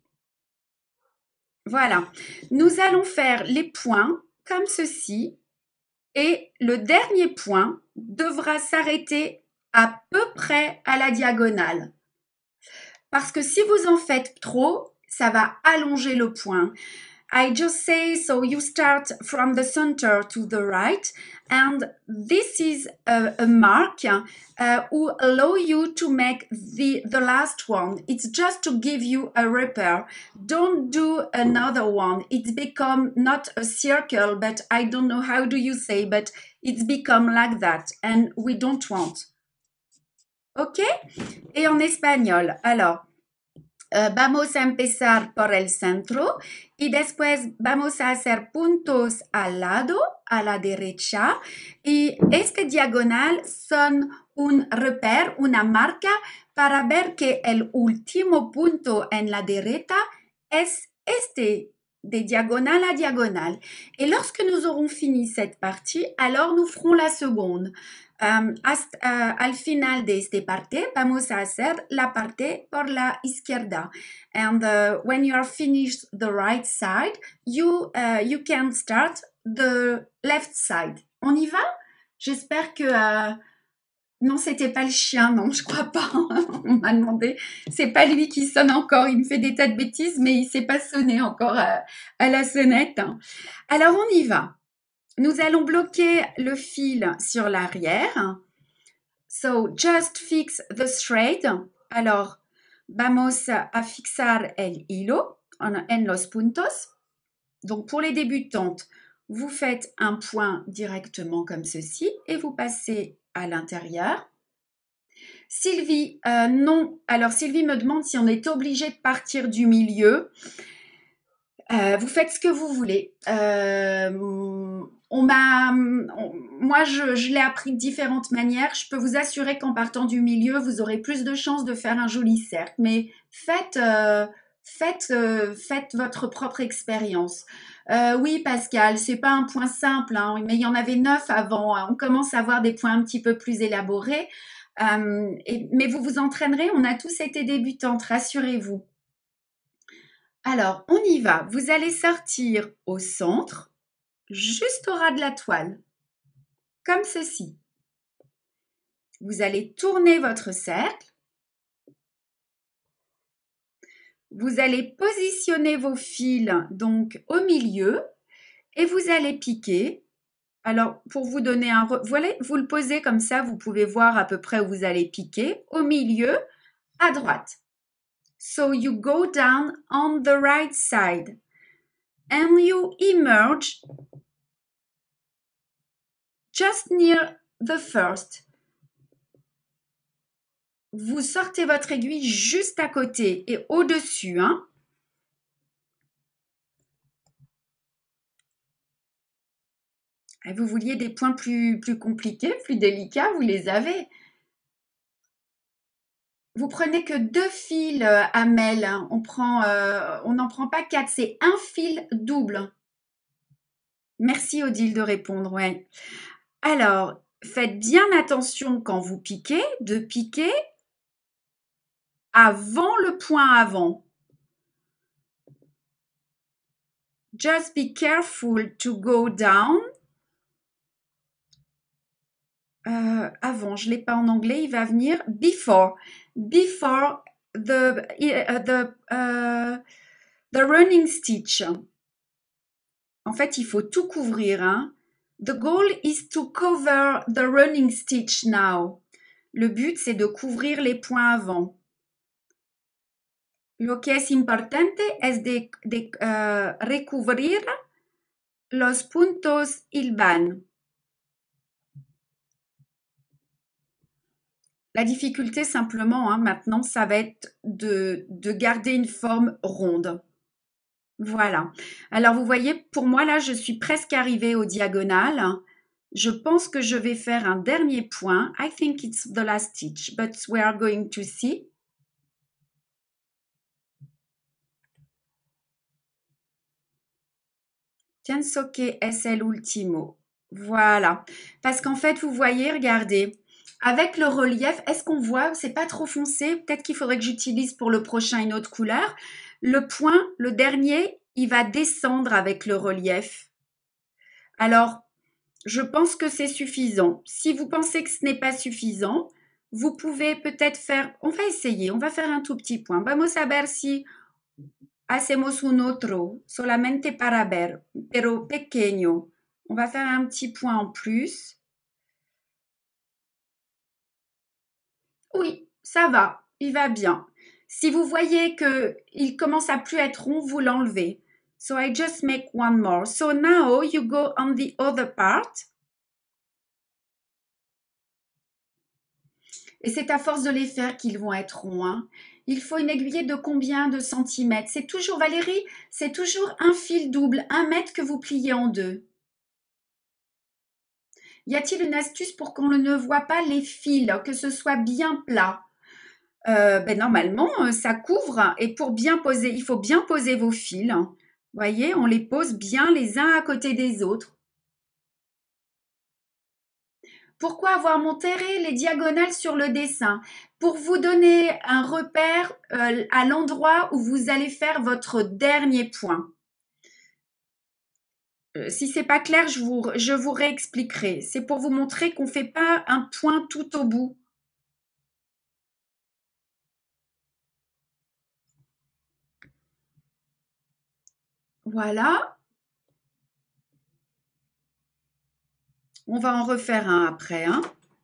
voilà, nous allons faire les points comme ceci. Et le dernier point devra s'arrêter à peu près à la diagonale. Parce que si vous en faites trop, ça va allonger le point. I just say, so you start from the center to the right, and this is a, a mark uh, who allow you to make the, the last one. It's just to give you a repère. Don't do another one. It's become not a circle, but I don't know how do you say, but it's become like that, and we don't want. Ok? Et en espagnol, alors, Uh, vamos a empezar por el centro y después vamos a hacer puntos al lado, a la derecha. Y este diagonal son un repère, una marca para ver que el último punto en la derecha es este, de diagonale à diagonale. Et lorsque nous aurons fini cette partie, alors nous ferons la seconde. Um, hasta, uh, al final de esta parte vamos a hacer la parte por la izquierda, and uh, when you are finished the right side, you uh, you can start the left side. On y va? J'espère que uh, non, c'était pas le chien, non, je crois pas. On m'a demandé, c'est pas lui qui sonne encore. Il me fait des tas de bêtises, mais il s'est pas sonné encore à, à la sonnette. Alors on y va. Nous allons bloquer le fil sur l'arrière. So, just fix the straight. Alors, vamos a fixar el hilo en los puntos. Donc, pour les débutantes, vous faites un point directement comme ceci et vous passez à l'intérieur. Sylvie, euh, non. Alors, Sylvie me demande si on est obligé de partir du milieu. Euh, vous faites ce que vous voulez. Euh, on m'a, on, moi, je, je l'ai appris de différentes manières. Je peux vous assurer qu'en partant du milieu, vous aurez plus de chances de faire un joli cercle. Mais faites, euh, faites, euh, faites votre propre expérience. Euh, oui, Pascal, c'est pas un point simple, hein, mais il y en avait neuf avant. On commence à avoir des points un petit peu plus élaborés. Euh, et, mais vous vous entraînerez. On a tous été débutantes, rassurez-vous. Alors, on y va. Vous allez sortir au centre, juste au ras de la toile, comme ceci. Vous allez tourner votre cercle. Vous allez positionner vos fils donc au milieu et vous allez piquer. Alors, pour vous donner un... Voilà, vous le posez comme ça, vous pouvez voir à peu près où vous allez piquer. Au milieu, à droite. So you go down on the right side and you emerge just near the first. Vous sortez votre aiguille juste à côté et au-dessus. Hein. Vous vouliez des points plus, plus compliqués, plus délicats, vous les avez. Vous prenez que deux fils à mêle. Hein. On prend, euh, on n'en prend pas quatre, c'est un fil double. Merci Odile de répondre. Ouais. Alors, faites bien attention quand vous piquez, de piquer avant le point avant. Just be careful to go down. Euh, avant, je ne l'ai pas en anglais, il va venir before. Before the, uh, the, uh, the running stitch. En fait, il faut tout couvrir. Hein. The goal is to cover the running stitch now. Le but, c'est de couvrir les points avant. Lo que es importante es de, de uh, recubrir los puntos il van. La difficulté simplement, hein, maintenant, ça va être de, de garder une forme ronde. Voilà. Alors, vous voyez, pour moi, là, je suis presque arrivée aux diagonales. Je pense que je vais faire un dernier point. I think it's the last stitch, but we are going to see. Pienso que es el último. Voilà. Parce qu'en fait, vous voyez, regardez, avec le relief, est-ce qu'on voit? C'est pas trop foncé. Peut-être qu'il faudrait que j'utilise pour le prochain une autre couleur. Le point, le dernier, il va descendre avec le relief. Alors, je pense que c'est suffisant. Si vous pensez que ce n'est pas suffisant, vous pouvez peut-être faire... On va essayer, on va faire un tout petit point. Vamos a ver si hacemos un otro, solamente para ver, pero pequeño. On va faire un petit point en plus. Oui, ça va, il va bien. Si vous voyez qu'il commence à plus être rond, vous l'enlevez. So I just make one more. So now you go on the other part. Et c'est à force de les faire qu'ils vont être ronds. Hein. Il faut une aiguillette de combien de centimètres? C'est toujours, Valérie, c'est toujours un fil double, un mètre que vous pliez en deux. Y a-t-il une astuce pour qu'on ne voit pas les fils, que ce soit bien plat? euh, ben Normalement, ça couvre. Et pour bien poser, il faut bien poser vos fils. Vous voyez, on les pose bien les uns à côté des autres. Pourquoi avoir montré les diagonales sur le dessin? Pour vous donner un repère euh, à l'endroit où vous allez faire votre dernier point. Euh, si c'est pas clair, je vous, je vous réexpliquerai. C'est pour vous montrer qu'on ne fait pas un point tout au bout. Voilà. On va en refaire un après. Hein.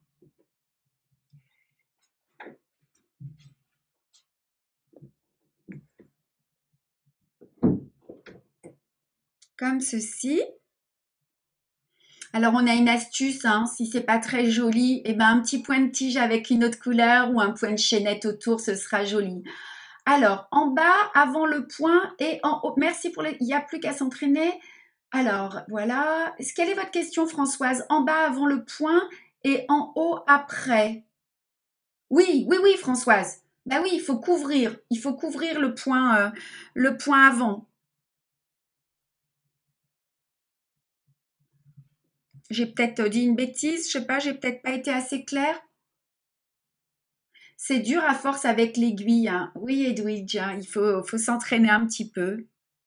Comme ceci. Alors, on a une astuce, hein, si c'est pas très joli, eh ben, un petit point de tige avec une autre couleur ou un point de chaînette autour, ce sera joli. Alors, en bas, avant le point et en haut. Merci pour les... Il n'y a plus qu'à s'entraîner. Alors, voilà. Quelle est votre question, Françoise? En bas, avant le point et en haut, après. Oui, oui, oui, Françoise. Ben oui, il faut couvrir. Il faut couvrir le point, euh, le point avant. J'ai peut-être dit une bêtise, je sais pas, j'ai peut-être pas été assez claire. C'est dur à force avec l'aiguille. Hein. Oui, Edwidge, hein, il faut, faut s'entraîner un petit peu.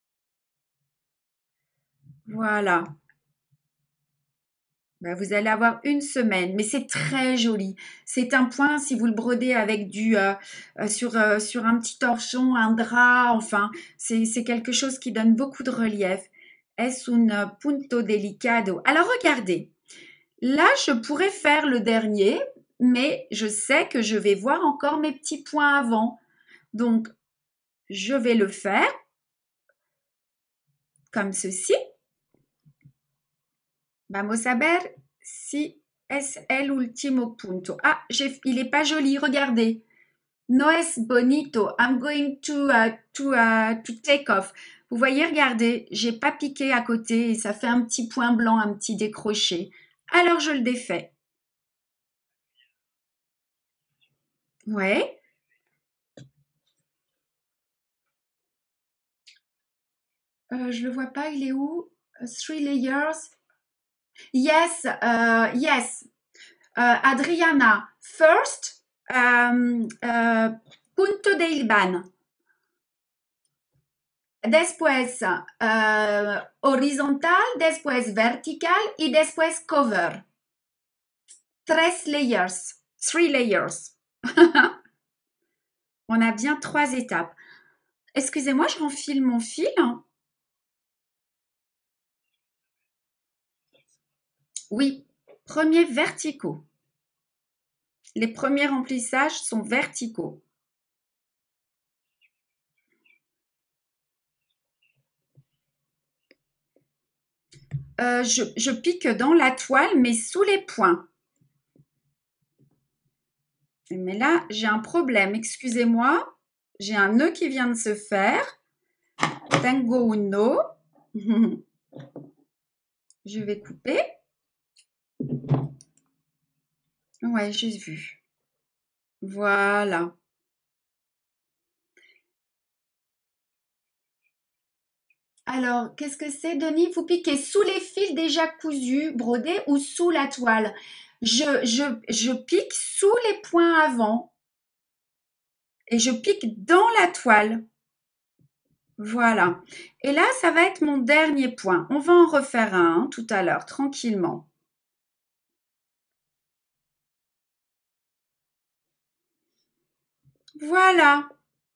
Voilà. Ben, vous allez avoir une semaine, mais c'est très joli. C'est un point, si vous le brodez avec du euh, euh, sur, euh, sur un petit torchon, un drap, enfin, c'est c'est quelque chose qui donne beaucoup de relief. Es un punto delicado. Alors regardez, là, je pourrais faire le dernier, mais je sais que je vais voir encore mes petits points avant. Donc, je vais le faire comme ceci. Vamos a ver si es el último punto. Ah, il n'est pas joli, regardez. No es bonito. I'm going to, uh, to, uh, to take off. Vous voyez, regardez, j'ai pas piqué à côté et ça fait un petit point blanc, un petit décroché. Alors, je le défais. Ouais. Euh, je le vois pas, il est où? Uh, three layers. Yes, uh, yes. Uh, Adriana, first, um, uh, punto de hilvan. Después uh, horizontal, después vertical y después cover. Tres layers. Three layers. On a bien trois étapes. Excusez-moi, je renfile mon fil. Oui, premier verticaux. Les premiers remplissages sont verticaux. Euh, je, je pique dans la toile, mais sous les points. Mais là, j'ai un problème, excusez-moi. J'ai un nœud qui vient de se faire. Tengo uno. Je vais couper. Ouais, j'ai vu. Voilà. Alors, qu'est-ce que c'est, Denis? Vous piquez sous les fils déjà cousus, brodés ou sous la toile? Je, je, je pique sous les points avant et je pique dans la toile. Voilà. Et là, ça va être mon dernier point. On va en refaire un hein, tout à l'heure, tranquillement. Voilà.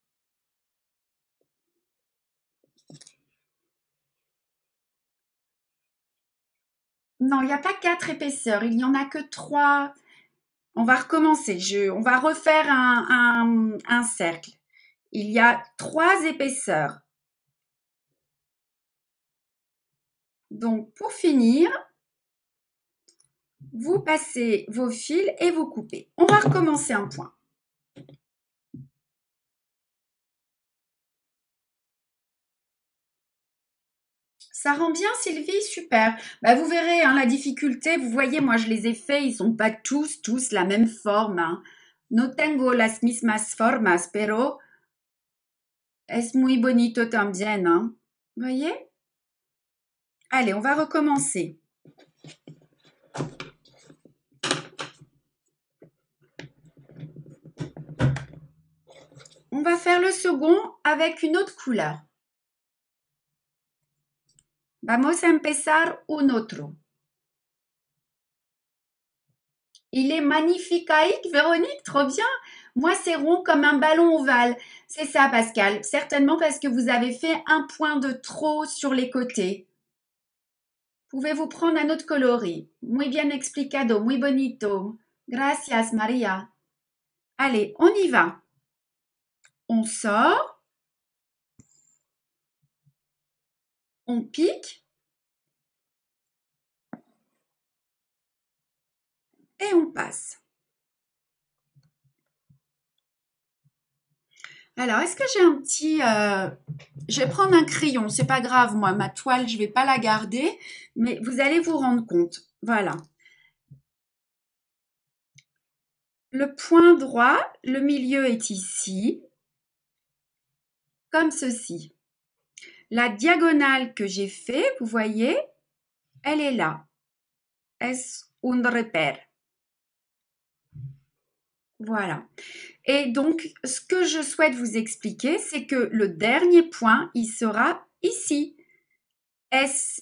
Non, il n'y a pas quatre épaisseurs, il n'y en a que trois. On va recommencer. Je, on va refaire un, un, un cercle. Il y a trois épaisseurs. Donc, pour finir, vous passez vos fils et vous coupez. On va recommencer un point. Ça rend bien, Sylvie, super. Bah, vous verrez hein, la difficulté. Vous voyez, moi, je les ai faits. Ils sont pas tous, tous la même forme. Hein. No tengo las mismas formas, pero es muy bonito también. Hein. Vous voyez? Allez, on va recommencer. On va faire le second avec une autre couleur. Vamos a empezar un otro. Il est magnifique, Véronique, trop bien. Moi, c'est rond comme un ballon ovale. C'est ça, Pascal. Certainement parce que vous avez fait un point de trop sur les côtés. Pouvez-vous prendre un autre coloris? Muy bien explicado, muy bonito. Gracias, Maria. Allez, on y va. On sort. On pique. Et on passe. Alors, est-ce que j'ai un petit... Euh, je vais prendre un crayon, c'est pas grave, moi, ma toile, je vais pas la garder, mais vous allez vous rendre compte. Voilà. Le point droit, le milieu est ici, comme ceci. La diagonale que j'ai fait, vous voyez, elle est là. Es un repère. Voilà. Et donc, ce que je souhaite vous expliquer, c'est que le dernier point, il sera ici. Es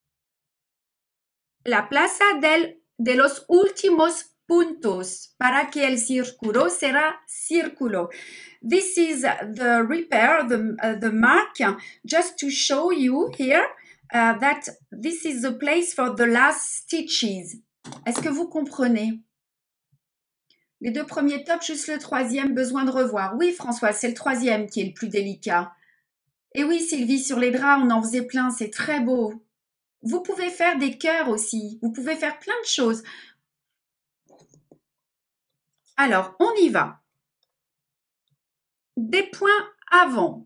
la plaza del, de los últimos puntos para que el círculo será círculo. This is the repair, the, uh, the mark, just to show you here uh, that this is the place for the last stitches. Est-ce que vous comprenez? Les deux premiers tops, juste le troisième, besoin de revoir. Oui, François, c'est le troisième qui est le plus délicat. Et oui, Sylvie, sur les draps, on en faisait plein, c'est très beau. Vous pouvez faire des cœurs aussi. Vous pouvez faire plein de choses. Alors, on y va. Des points avant.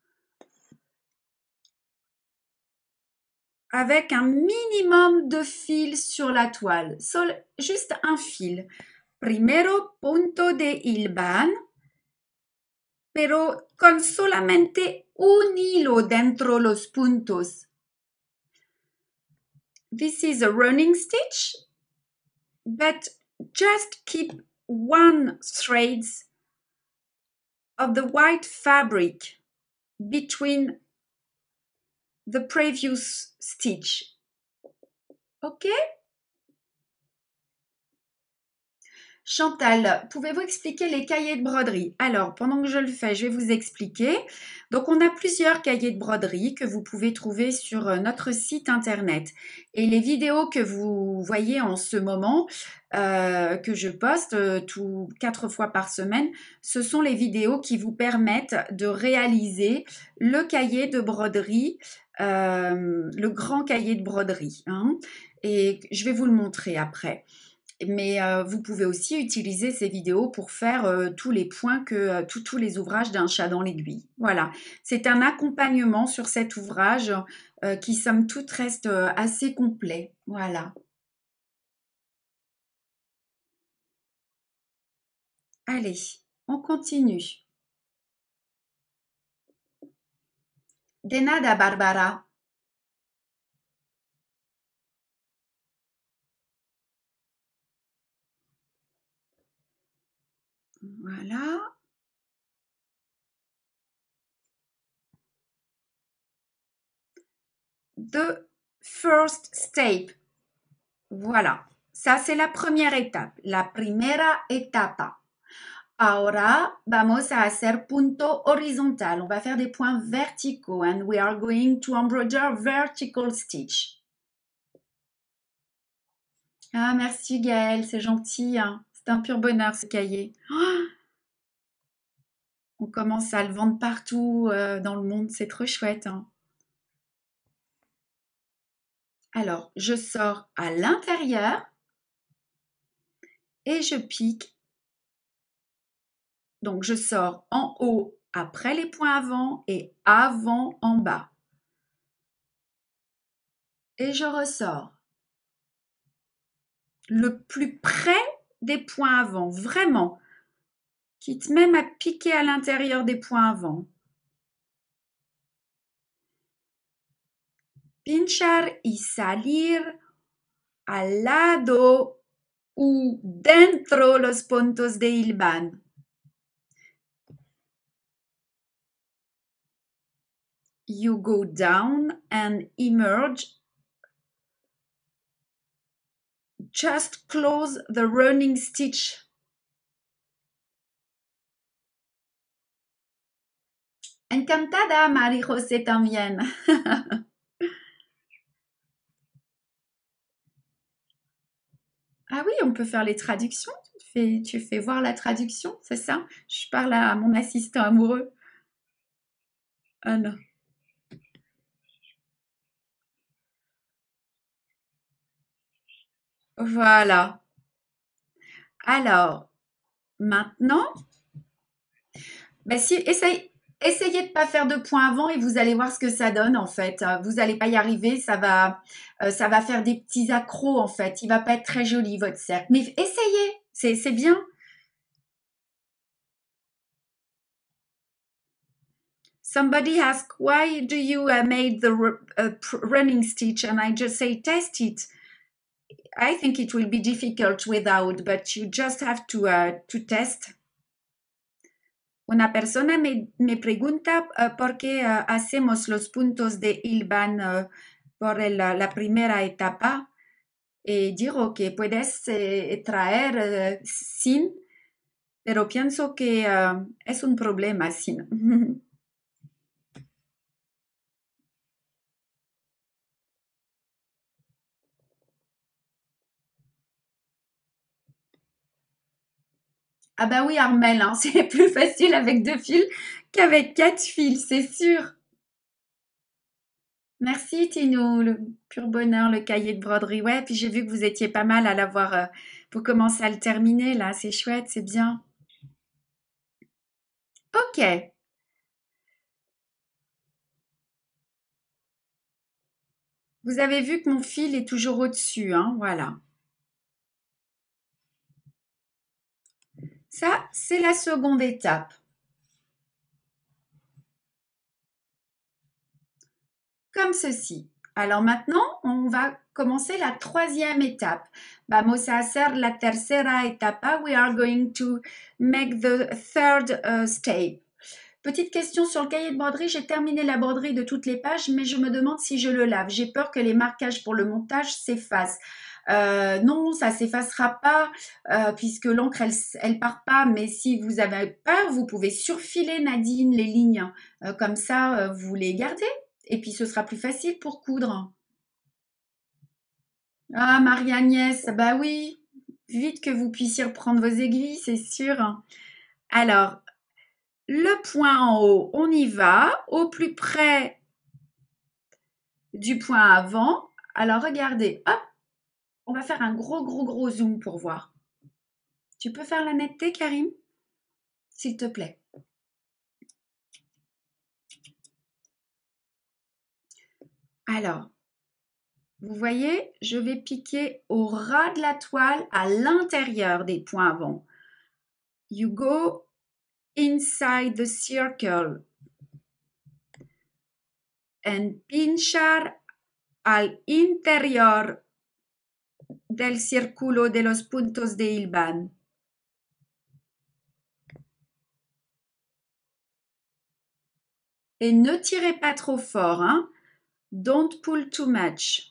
Avec un minimum de fil sur la toile. Sol, juste un fil. Primero punto de hilvan, pero con solamente un hilo dentro los puntos. This is a running stitch, but just keep one thread of the white fabric between the previous stitch. Ok? Chantal, pouvez-vous expliquer les cahiers de broderie? Alors, pendant que je le fais, je vais vous expliquer. Donc, on a plusieurs cahiers de broderie que vous pouvez trouver sur euh, notre site internet. Et les vidéos que vous voyez en ce moment, euh, que je poste euh, tout quatre fois par semaine, ce sont les vidéos qui vous permettent de réaliser le cahier de broderie, euh, le grand cahier de broderie, hein. Et je vais vous le montrer après. Mais euh, vous pouvez aussi utiliser ces vidéos pour faire euh, tous les points que euh, tous tous les ouvrages d'un chat dans l'aiguille. Voilà, c'est un accompagnement sur cet ouvrage euh, qui, somme toute, reste euh, assez complet. Voilà. Allez, on continue. De nada, Barbara. Voilà. The first step. Voilà. Ça, c'est la première étape. La primera etapa. Ahora vamos a hacer punto horizontal. On va faire des points verticaux. And we are going to embroider vertical stitch. Ah, merci Gaëlle, c'est gentil, hein. C'est un pur bonheur ce cahier. Oh, on commence à le vendre partout euh, dans le monde, c'est trop chouette, hein. Alors, je sors à l'intérieur et je pique. Donc, je sors en haut après les points avant et avant en bas. Et je ressors le plus près des points avant, vraiment, quitte même à piquer à l'intérieur des points avant. Pinchar y salir al lado u dentro los puntos de hilvan. You go down and emerge. Just close the running stitch. Encantada, Marie José también. Ah oui, on peut faire les traductions. Tu fais, tu fais voir la traduction, c'est ça? Je parle à mon assistant amoureux. Ah non. Voilà. Alors, maintenant, bah si, essaye, essayez de pas faire de points avant et vous allez voir ce que ça donne en fait. Euh, Vous n'allez pas y arriver, ça va, euh, ça va faire des petits accros en fait. Il va pas être très joli votre cercle. Mais essayez, c'est, c'est bien. Somebody asked, why do you uh, make the r- uh, pr- running stitch? And I just say, test it. I think it will be difficult without, but you just have to, uh, to test. Una persona me, me pregunta uh, por qué uh, hacemos los puntos de hilvan uh, por el, la primera etapa y digo que puedes eh, traer uh, sin, pero pienso que uh, es un problema sin. Ah bah oui, Armel, hein, c'est plus facile avec deux fils qu'avec quatre fils, c'est sûr. Merci Tinou, le pur bonheur, le cahier de broderie. Ouais, puis j'ai vu que vous étiez pas mal à l'avoir, euh, vous commencez à le terminer là, c'est chouette, c'est bien. Ok, vous avez vu que mon fil est toujours au-dessus, hein, voilà. Ça, c'est la seconde étape. Comme ceci. Alors maintenant, on va commencer la troisième étape. Vamos a hacer la tercera etapa. We are going to make the third uh, step. Petite question sur le cahier de broderie. J'ai terminé la broderie de toutes les pages, mais je me demande si je le lave. J'ai peur que les marquages pour le montage s'effacent. Euh, non, ça s'effacera pas euh, puisque l'encre, elle, elle part pas. Mais si vous avez peur, vous pouvez surfiler, Nadine, les lignes. Euh, comme ça, euh, vous les gardez. Et puis, ce sera plus facile pour coudre. Ah, Marie-Agnès, bah oui, vite que vous puissiez reprendre vos aiguilles, c'est sûr. Alors, le point en haut, on y va, au plus près du point avant. Alors, regardez, hop, on va faire un gros, gros, gros zoom pour voir. Tu peux faire la netteté, Karim? S'il te plaît. Alors, vous voyez, je vais piquer au ras de la toile à l'intérieur des points avant. You go inside the circle and pinchar al interior del círculo de los puntos de hilvan. Et ne tirez pas trop fort, hein. Don't pull too much.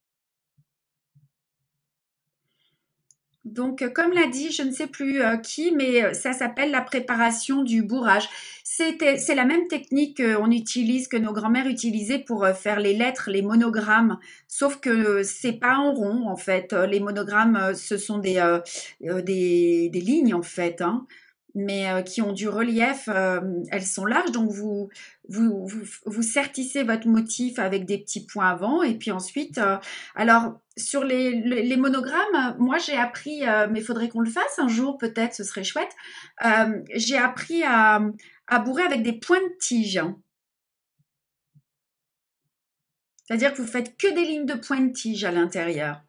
Donc, comme l'a dit, je ne sais plus euh, qui, mais ça s'appelle la préparation du bourrage. C'est la même technique qu'on utilise, que nos grands-mères utilisaient pour euh, faire les lettres, les monogrammes. Sauf que c'est pas en rond, en fait. Les monogrammes, euh, ce sont des, euh, euh, des, des lignes, en fait, hein, mais euh, qui ont du relief. Euh, elles sont larges, donc vous, vous, vous, vous sertissez votre motif avec des petits points avant, et puis ensuite, euh, alors sur les, les, les monogrammes, moi j'ai appris, euh, mais il faudrait qu'on le fasse un jour, peut-être, ce serait chouette. Euh, j'ai appris à, à bourrer avec des points de tige. C'est-à-dire que vous faites que des lignes de points de tige à l'intérieur.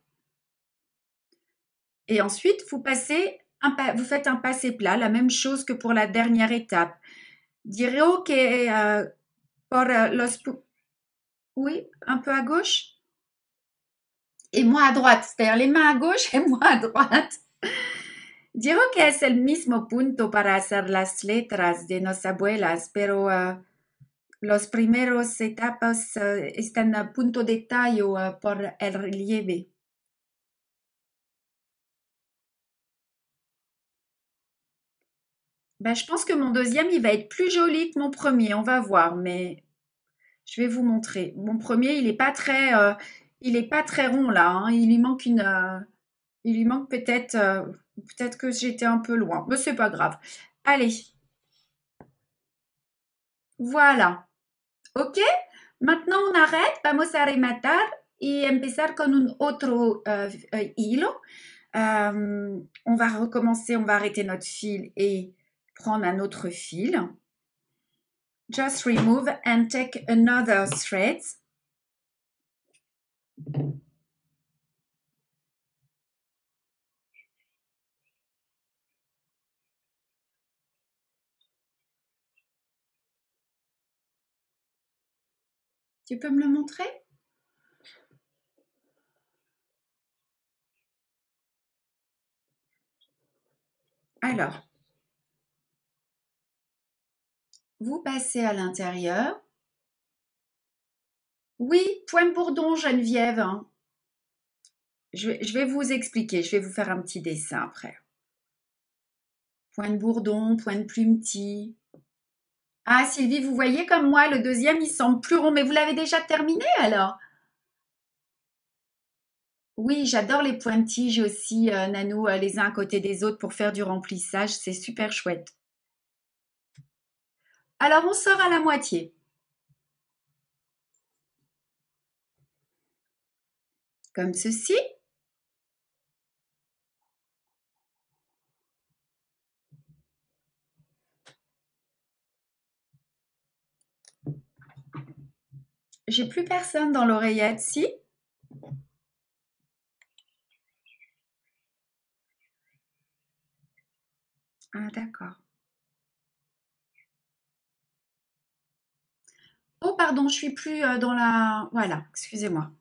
Et ensuite, vous passez un, vous faites un passé plat, la même chose que pour la dernière étape. Direo que euh, por los... Oui, un peu à gauche. Et moi à droite, c'est-à-dire les mains à gauche et moi à droite. Digo que es el mismo punto para hacer las letras de nos abuelas, pero uh, los primeros etapas uh, están a punto de tallo uh, por el relieve. Ben, je pense que mon deuxième, il va être plus joli que mon premier, on va voir, mais je vais vous montrer. Mon premier, il est pas très, euh, il est pas très rond là, hein. Il lui manque une, euh, il lui manque peut-être, euh, peut-être que j'étais un peu loin, mais c'est pas grave. Allez, voilà. Ok, maintenant on arrête. Vamos a rematar y empezar con un otro euh, euh, hilo. Euh, on va recommencer, on va arrêter notre fil et prendre un autre fil. Just remove and take another thread. Tu peux me le montrer? Alors, vous passez à l'intérieur. Oui, point de bourdon, Geneviève. Je vais, je vais vous expliquer, je vais vous faire un petit dessin après. Point de bourdon, point de plumetis. Ah, Sylvie, vous voyez comme moi, le deuxième, il semble plus rond, mais vous l'avez déjà terminé alors? Oui, j'adore les points de tige aussi, euh, Nanou, euh, les uns à côté des autres pour faire du remplissage, c'est super chouette. Alors, on sort à la moitié, comme ceci. J'ai plus personne dans l'oreillette, si? Ah, d'accord. Oh, pardon, je suis plus euh, dans la... Voilà, excusez-moi.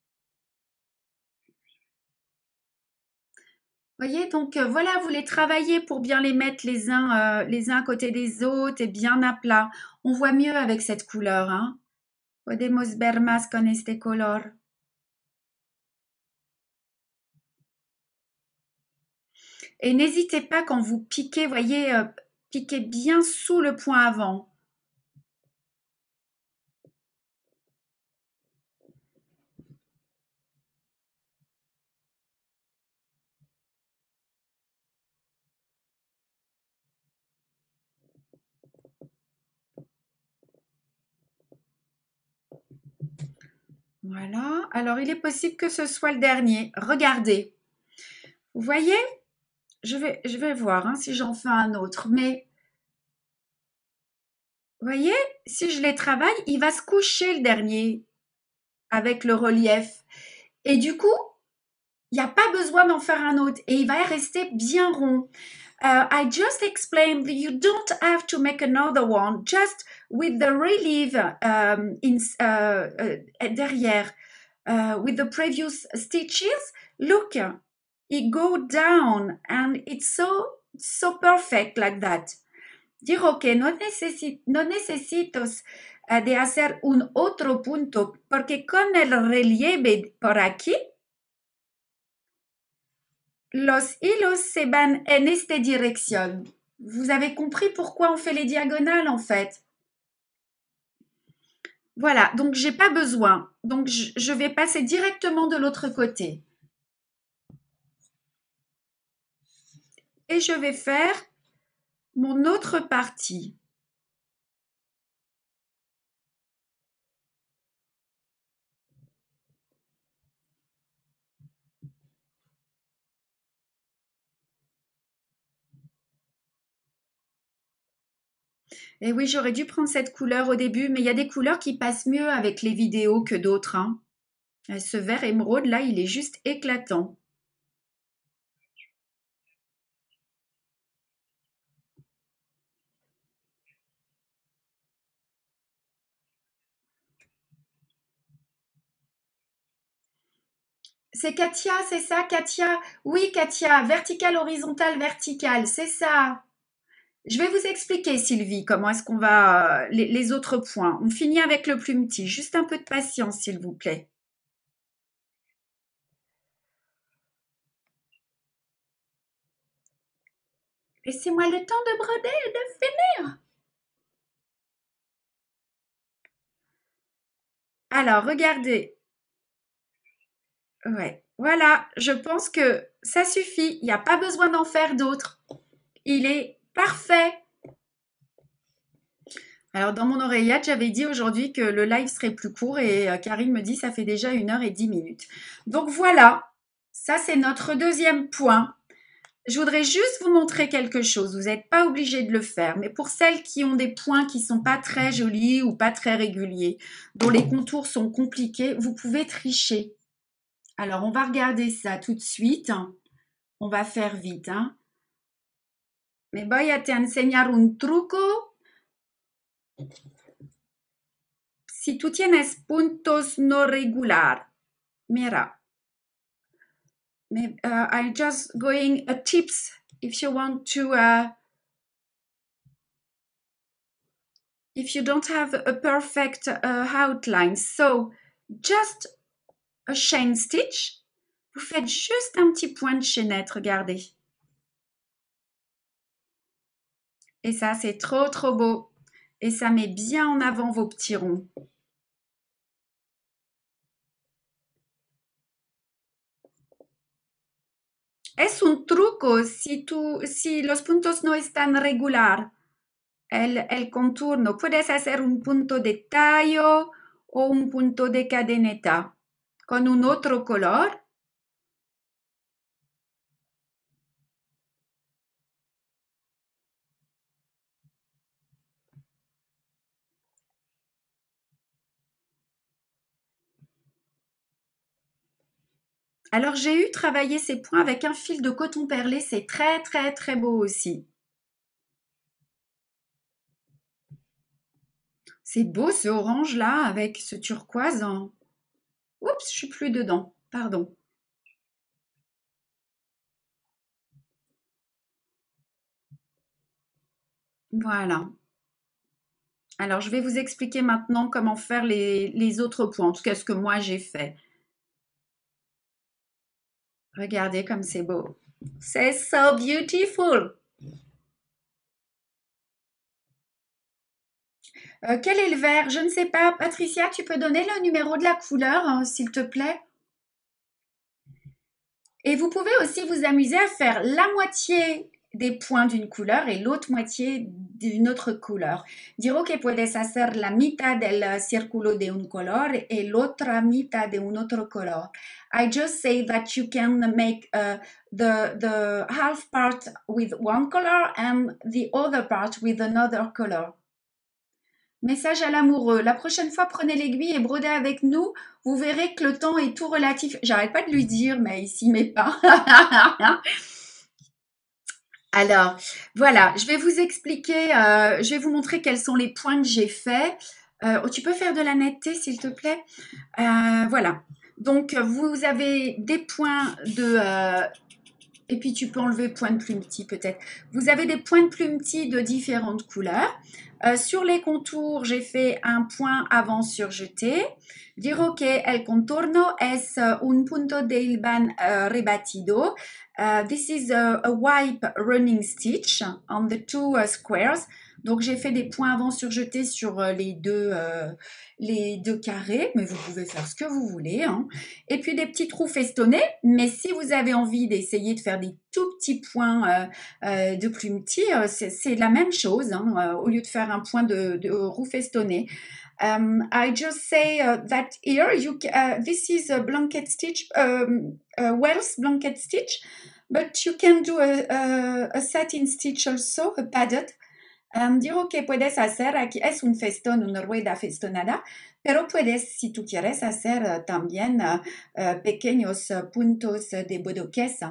Voyez, donc euh, voilà, vous les travaillez pour bien les mettre les uns, euh, les uns à côté des autres et bien à plat. On voit mieux avec cette couleur, hein. Podemos ver más con este color. Et n'hésitez pas quand vous piquez, voyez, euh, piquez bien sous le point avant. Voilà. Alors, il est possible que ce soit le dernier. Regardez. Vous voyez? Je vais, je vais voir hein, si j'en fais un autre. Mais, vous voyez, si je les travaille, il va se coucher le dernier avec le relief. Et du coup, il n'y a pas besoin d'en faire un autre. Et il va rester bien rond. Uh, I just explained that you don't have to make another one, just with the relief um, in, uh, uh, derrière. Uh, with the previous stitches, look, it go down and it's so, so perfect like that. Digo que no, necesi no necesito uh, de hacer un otro punto porque con el relieve por aquí, los hilos se van en esta dirección. Vous avez compris pourquoi on fait les diagonales en fait. Voilà, donc j'ai pas besoin. Donc je, je vais passer directement de l'autre côté. Et je vais faire mon autre partie. Et oui, j'aurais dû prendre cette couleur au début, mais il y a des couleurs qui passent mieux avec les vidéos que d'autres. Hein. Ce vert émeraude, là, il est juste éclatant. C'est Katia, c'est ça, Katia? Oui, Katia, vertical, horizontal, vertical, c'est ça. Je vais vous expliquer, Sylvie, comment est-ce qu'on va... euh, les, les autres points. On finit avec le plus petit. Juste un peu de patience, s'il vous plaît. Laissez-moi le temps de broder et de finir. Alors, regardez. Ouais, voilà, je pense que ça suffit. Il n'y a pas besoin d'en faire d'autres. Il est parfait. Alors, dans mon oreillette, j'avais dit aujourd'hui que le live serait plus court et euh, Karine me dit ça fait déjà une heure et dix minutes. Donc voilà, ça c'est notre deuxième point. Je voudrais juste vous montrer quelque chose. Vous n'êtes pas obligé de le faire, mais pour celles qui ont des points qui sont pas très jolis ou pas très réguliers, dont les contours sont compliqués, vous pouvez tricher. Alors, on va regarder ça tout de suite. On va faire vite. Hein. Me voy a te enseñar un truco. Si tú tienes puntos no regular, mira. Uh, I'm just going a tips if you want to, uh, if you don't have a perfect uh, outline. So, just a chain stitch. Vous faites juste un petit point de chaînette, regardez. Et ça, c'est trop, trop beau. Et ça met bien en avant vos petits ronds. Es un truco si, tú, si los puntos no están regular. El, el contorno, puedes hacer un punto de tallo o un punto de cadeneta con un otro color. Alors j'ai eu travaillé ces points avec un fil de coton perlé, c'est très très très beau aussi. C'est beau ce orange là avec ce turquoise. Hein. Oups, je suis plus dedans, pardon. Voilà. Alors je vais vous expliquer maintenant comment faire les, les autres points, en tout cas ce que moi j'ai fait. Regardez comme c'est beau. C'est so beautiful. Euh, quel est le vert? Je ne sais pas. Patricia, tu peux donner le numéro de la couleur, hein, s'il te plaît? Et vous pouvez aussi vous amuser à faire la moitié des points d'une couleur et l'autre moitié d'une autre couleur. Dire, ok, puedes hacer la mitad del círculo de un color et l'autre mitad de un otro color. I just say that you can make uh, the, the half part with one color and the other part with another color. Message à l'amoureux. La prochaine fois, prenez l'aiguille et brodez avec nous. Vous verrez que le temps est tout relatif. J'arrête pas de lui dire, mais il s'y met pas. Alors, voilà, je vais vous expliquer, euh, je vais vous montrer quels sont les points que j'ai faits. Euh, tu peux faire de la netteté, s'il te plaît? Euh, voilà. Donc, vous avez des points de... Euh, et puis, tu peux enlever point de plume petit, peut-être. Vous avez des points de plume petits de différentes couleurs. Euh, sur les contours, j'ai fait un point avant surjeté. Dire ok, el contorno es un punto de hilvan uh, rebatido. Uh, this is a, a wipe running stitch on the two uh, squares. Donc j'ai fait des points avant surjetés sur uh, les deux euh, les deux carrés, mais vous pouvez faire ce que vous voulez. Hein. Et puis des petits trous festonnés. Mais si vous avez envie d'essayer de faire des tout petits points euh, euh, de plume petits, euh, c'est la même chose. Hein, euh, au lieu de faire un point de, de roue festonné. Um, I just say uh, that here you uh, this is a blanket stitch, um, a Wells blanket stitch, but you can do a, a, a satin stitch also, a padded. Um, digo que puedes hacer aquí es un festón, una rueda festonada, pero puedes, si tú quieres, hacer uh, también uh, uh, pequeños uh, puntos de bodoques.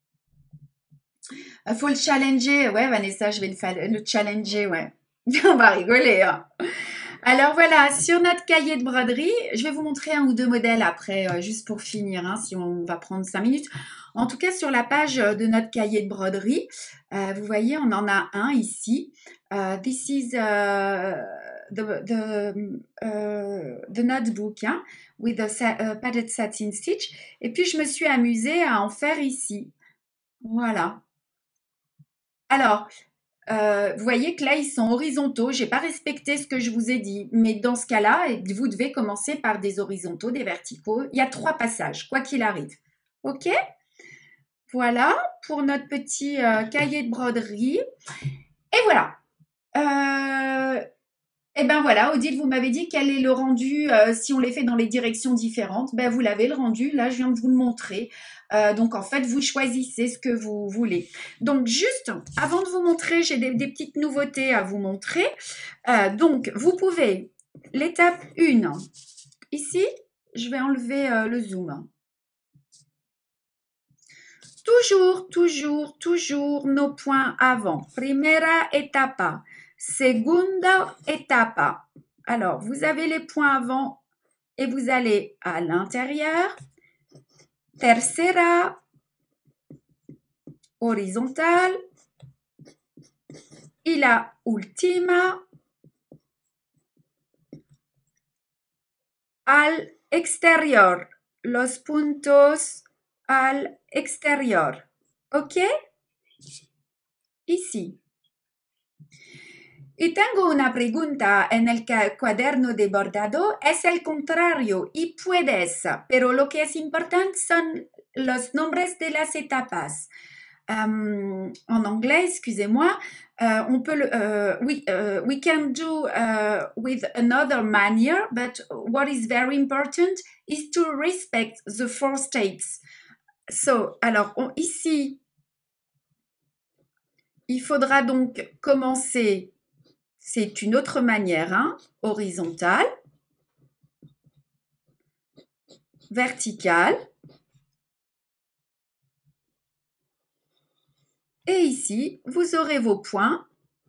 Il faut le challenger, ouais Vanessa, je vais le, le challenger, ouais. On va rigoler. Hein. Alors voilà, sur notre cahier de broderie, je vais vous montrer un ou deux modèles après, euh, juste pour finir, hein, si on va prendre cinq minutes. En tout cas, sur la page de notre cahier de broderie, euh, vous voyez, on en a un ici. Uh, this is uh, the, the, uh, the notebook hein, with a uh, padded satin stitch. Et puis, je me suis amusée à en faire ici. Voilà. Alors, euh, vous voyez que là, ils sont horizontaux. J'ai pas respecté ce que je vous ai dit. Mais dans ce cas-là, vous devez commencer par des horizontaux, des verticaux. Il y a trois passages, quoi qu'il arrive. OK? Voilà pour notre petit euh, cahier de broderie. Et voilà. Euh, et ben voilà, Odile, vous m'avez dit quel est le rendu euh, si on les fait dans les directions différentes. Ben vous l'avez le rendu. Là, je viens de vous le montrer. Euh, donc, en fait, vous choisissez ce que vous voulez. Donc, juste avant de vous montrer, j'ai des, des petites nouveautés à vous montrer. Euh, donc, vous pouvez, l'étape un, ici, je vais enlever euh, le zoom. Toujours, toujours, toujours nos points avant. Primera etapa. Segunda etapa. Alors, vous avez les points avant et vous allez à l'intérieur. Tercera, horizontal. Y la última, al exterior. Los puntos al exterior. ¿Ok? Ici. Y tengo una pregunta en el cuaderno de bordado. Es el contrario. Y puedes, pero lo que es importante son los nombres de las etapas. Um, en anglais, excusez-moi, uh, on peut le, uh, we, uh, we can do uh, with another manner, but what is very important is to respect the four steps. So, alors, on, ici, il faudra donc commencer, c'est une autre manière, hein, horizontale, verticale, et ici, vous aurez vos points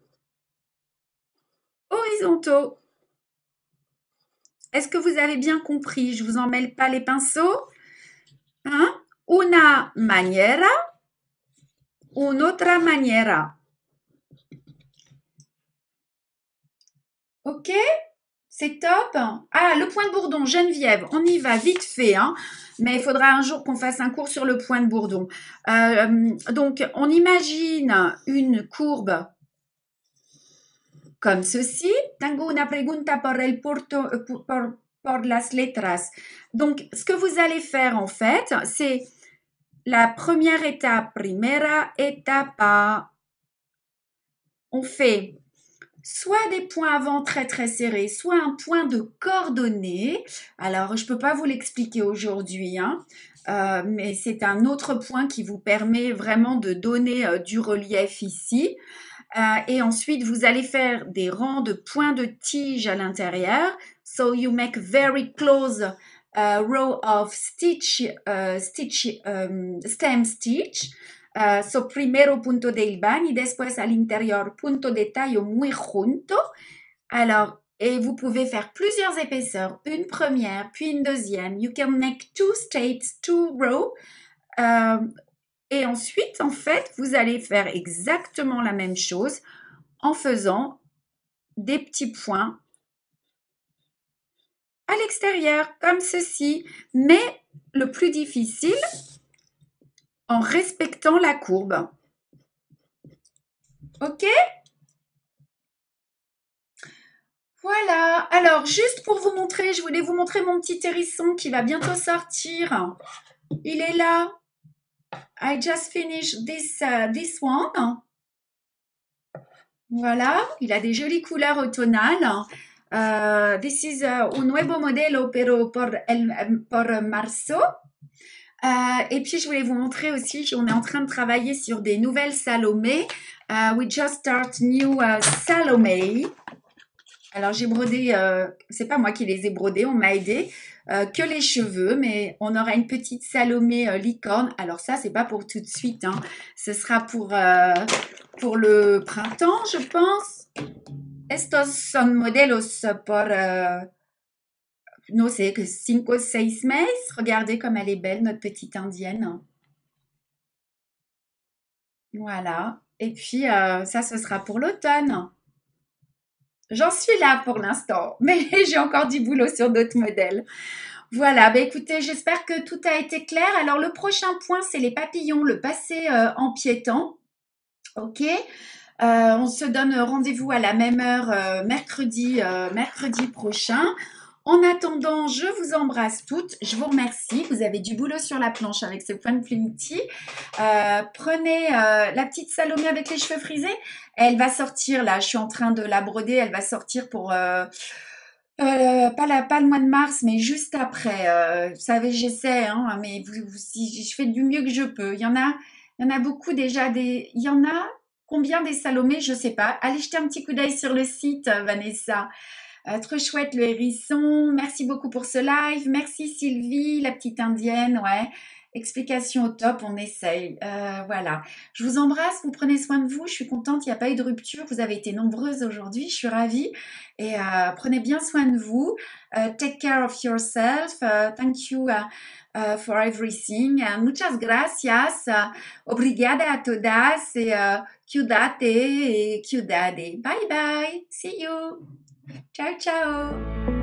horizontaux. Est-ce que vous avez bien compris? Je vous en mêle pas les pinceaux. Hein? Una maniera, un'altra maniera. Ok? C'est top. Ah, le point de Bourdon, Geneviève, on y va vite fait, hein. Mais il faudra un jour qu'on fasse un cours sur le point de Bourdon. Euh, donc, on imagine une courbe comme ceci. Tengo una pregunta por el porto, por, por las letras. Donc, ce que vous allez faire, en fait, c'est la première étape, primera etapa. On fait soit des points avant très très serrés, soit un point de coordonnées. Alors, je ne peux pas vous l'expliquer aujourd'hui, hein, euh, mais c'est un autre point qui vous permet vraiment de donner euh, du relief ici. Euh, et ensuite, vous allez faire des rangs de points de tige à l'intérieur. So, you make very close uh, row of stitch, uh, stitch um, stem stitch. Uh, so primero punto de hilvan y después al interior punto de tallo muy junto. Alors, et vous pouvez faire plusieurs épaisseurs, une première, puis une deuxième. You can make two states, two rows. Euh, et ensuite, en fait, vous allez faire exactement la même chose en faisant des petits points à l'extérieur, comme ceci. Mais le plus difficile, en respectant la courbe. Ok? Voilà. Alors, juste pour vous montrer, je voulais vous montrer mon petit hérisson qui va bientôt sortir. Il est là. I just finished this, uh, this one. Voilà. Il a des jolies couleurs automnales. Uh, this is uh, un nuevo modelo, pero por, el, por marzo. Euh, et puis, je voulais vous montrer aussi, on est en train de travailler sur des nouvelles Salomé. Uh, we just start new uh, Salomé. Alors, j'ai brodé, euh, c'est pas moi qui les ai brodés, on m'a aidé, euh, que les cheveux, mais on aura une petite Salomé euh, licorne. Alors ça, c'est pas pour tout de suite, hein. Ce sera pour, euh, pour le printemps, je pense. Estos son modelos por... Euh, no sé, que cinco, seis meses. Regardez comme elle est belle, notre petite indienne. Voilà. Et puis, euh, ça, ce sera pour l'automne. J'en suis là pour l'instant, mais j'ai encore du boulot sur d'autres modèles. Voilà, bah écoutez, j'espère que tout a été clair. Alors, le prochain point, c'est les papillons, le passé euh, en piétant. Ok, euh, on se donne rendez-vous à la même heure euh, mercredi, euh, mercredi prochain. En attendant, je vous embrasse toutes. Je vous remercie. Vous avez du boulot sur la planche avec ce point de Plumity. Euh, prenez euh, la petite Salomé avec les cheveux frisés. Elle va sortir là. Je suis en train de la broder. Elle va sortir pour euh, euh, pas, la, pas le mois de mars, mais juste après. Euh, vous savez, j'essaie, hein, mais vous, vous, si, je fais du mieux que je peux. Il y en a, il y en a beaucoup déjà. Des, il y en a combien des Salomé? Je sais pas. Allez jeter un petit coup d'œil sur le site, Vanessa. Euh, trop chouette le hérisson. Merci beaucoup pour ce live. Merci Sylvie, la petite indienne. Ouais. Explication au top, on essaye. Euh, voilà. Je vous embrasse, vous prenez soin de vous. Je suis contente, il n'y a pas eu de rupture. Vous avez été nombreuses aujourd'hui. Je suis ravie. Et euh, prenez bien soin de vous. Uh, take care of yourself. Uh, thank you uh, uh, for everything. Uh, muchas gracias. Uh, obrigada a todas. Et uh, cuidate et cuidade. Bye bye. See you. Ciao, ciao.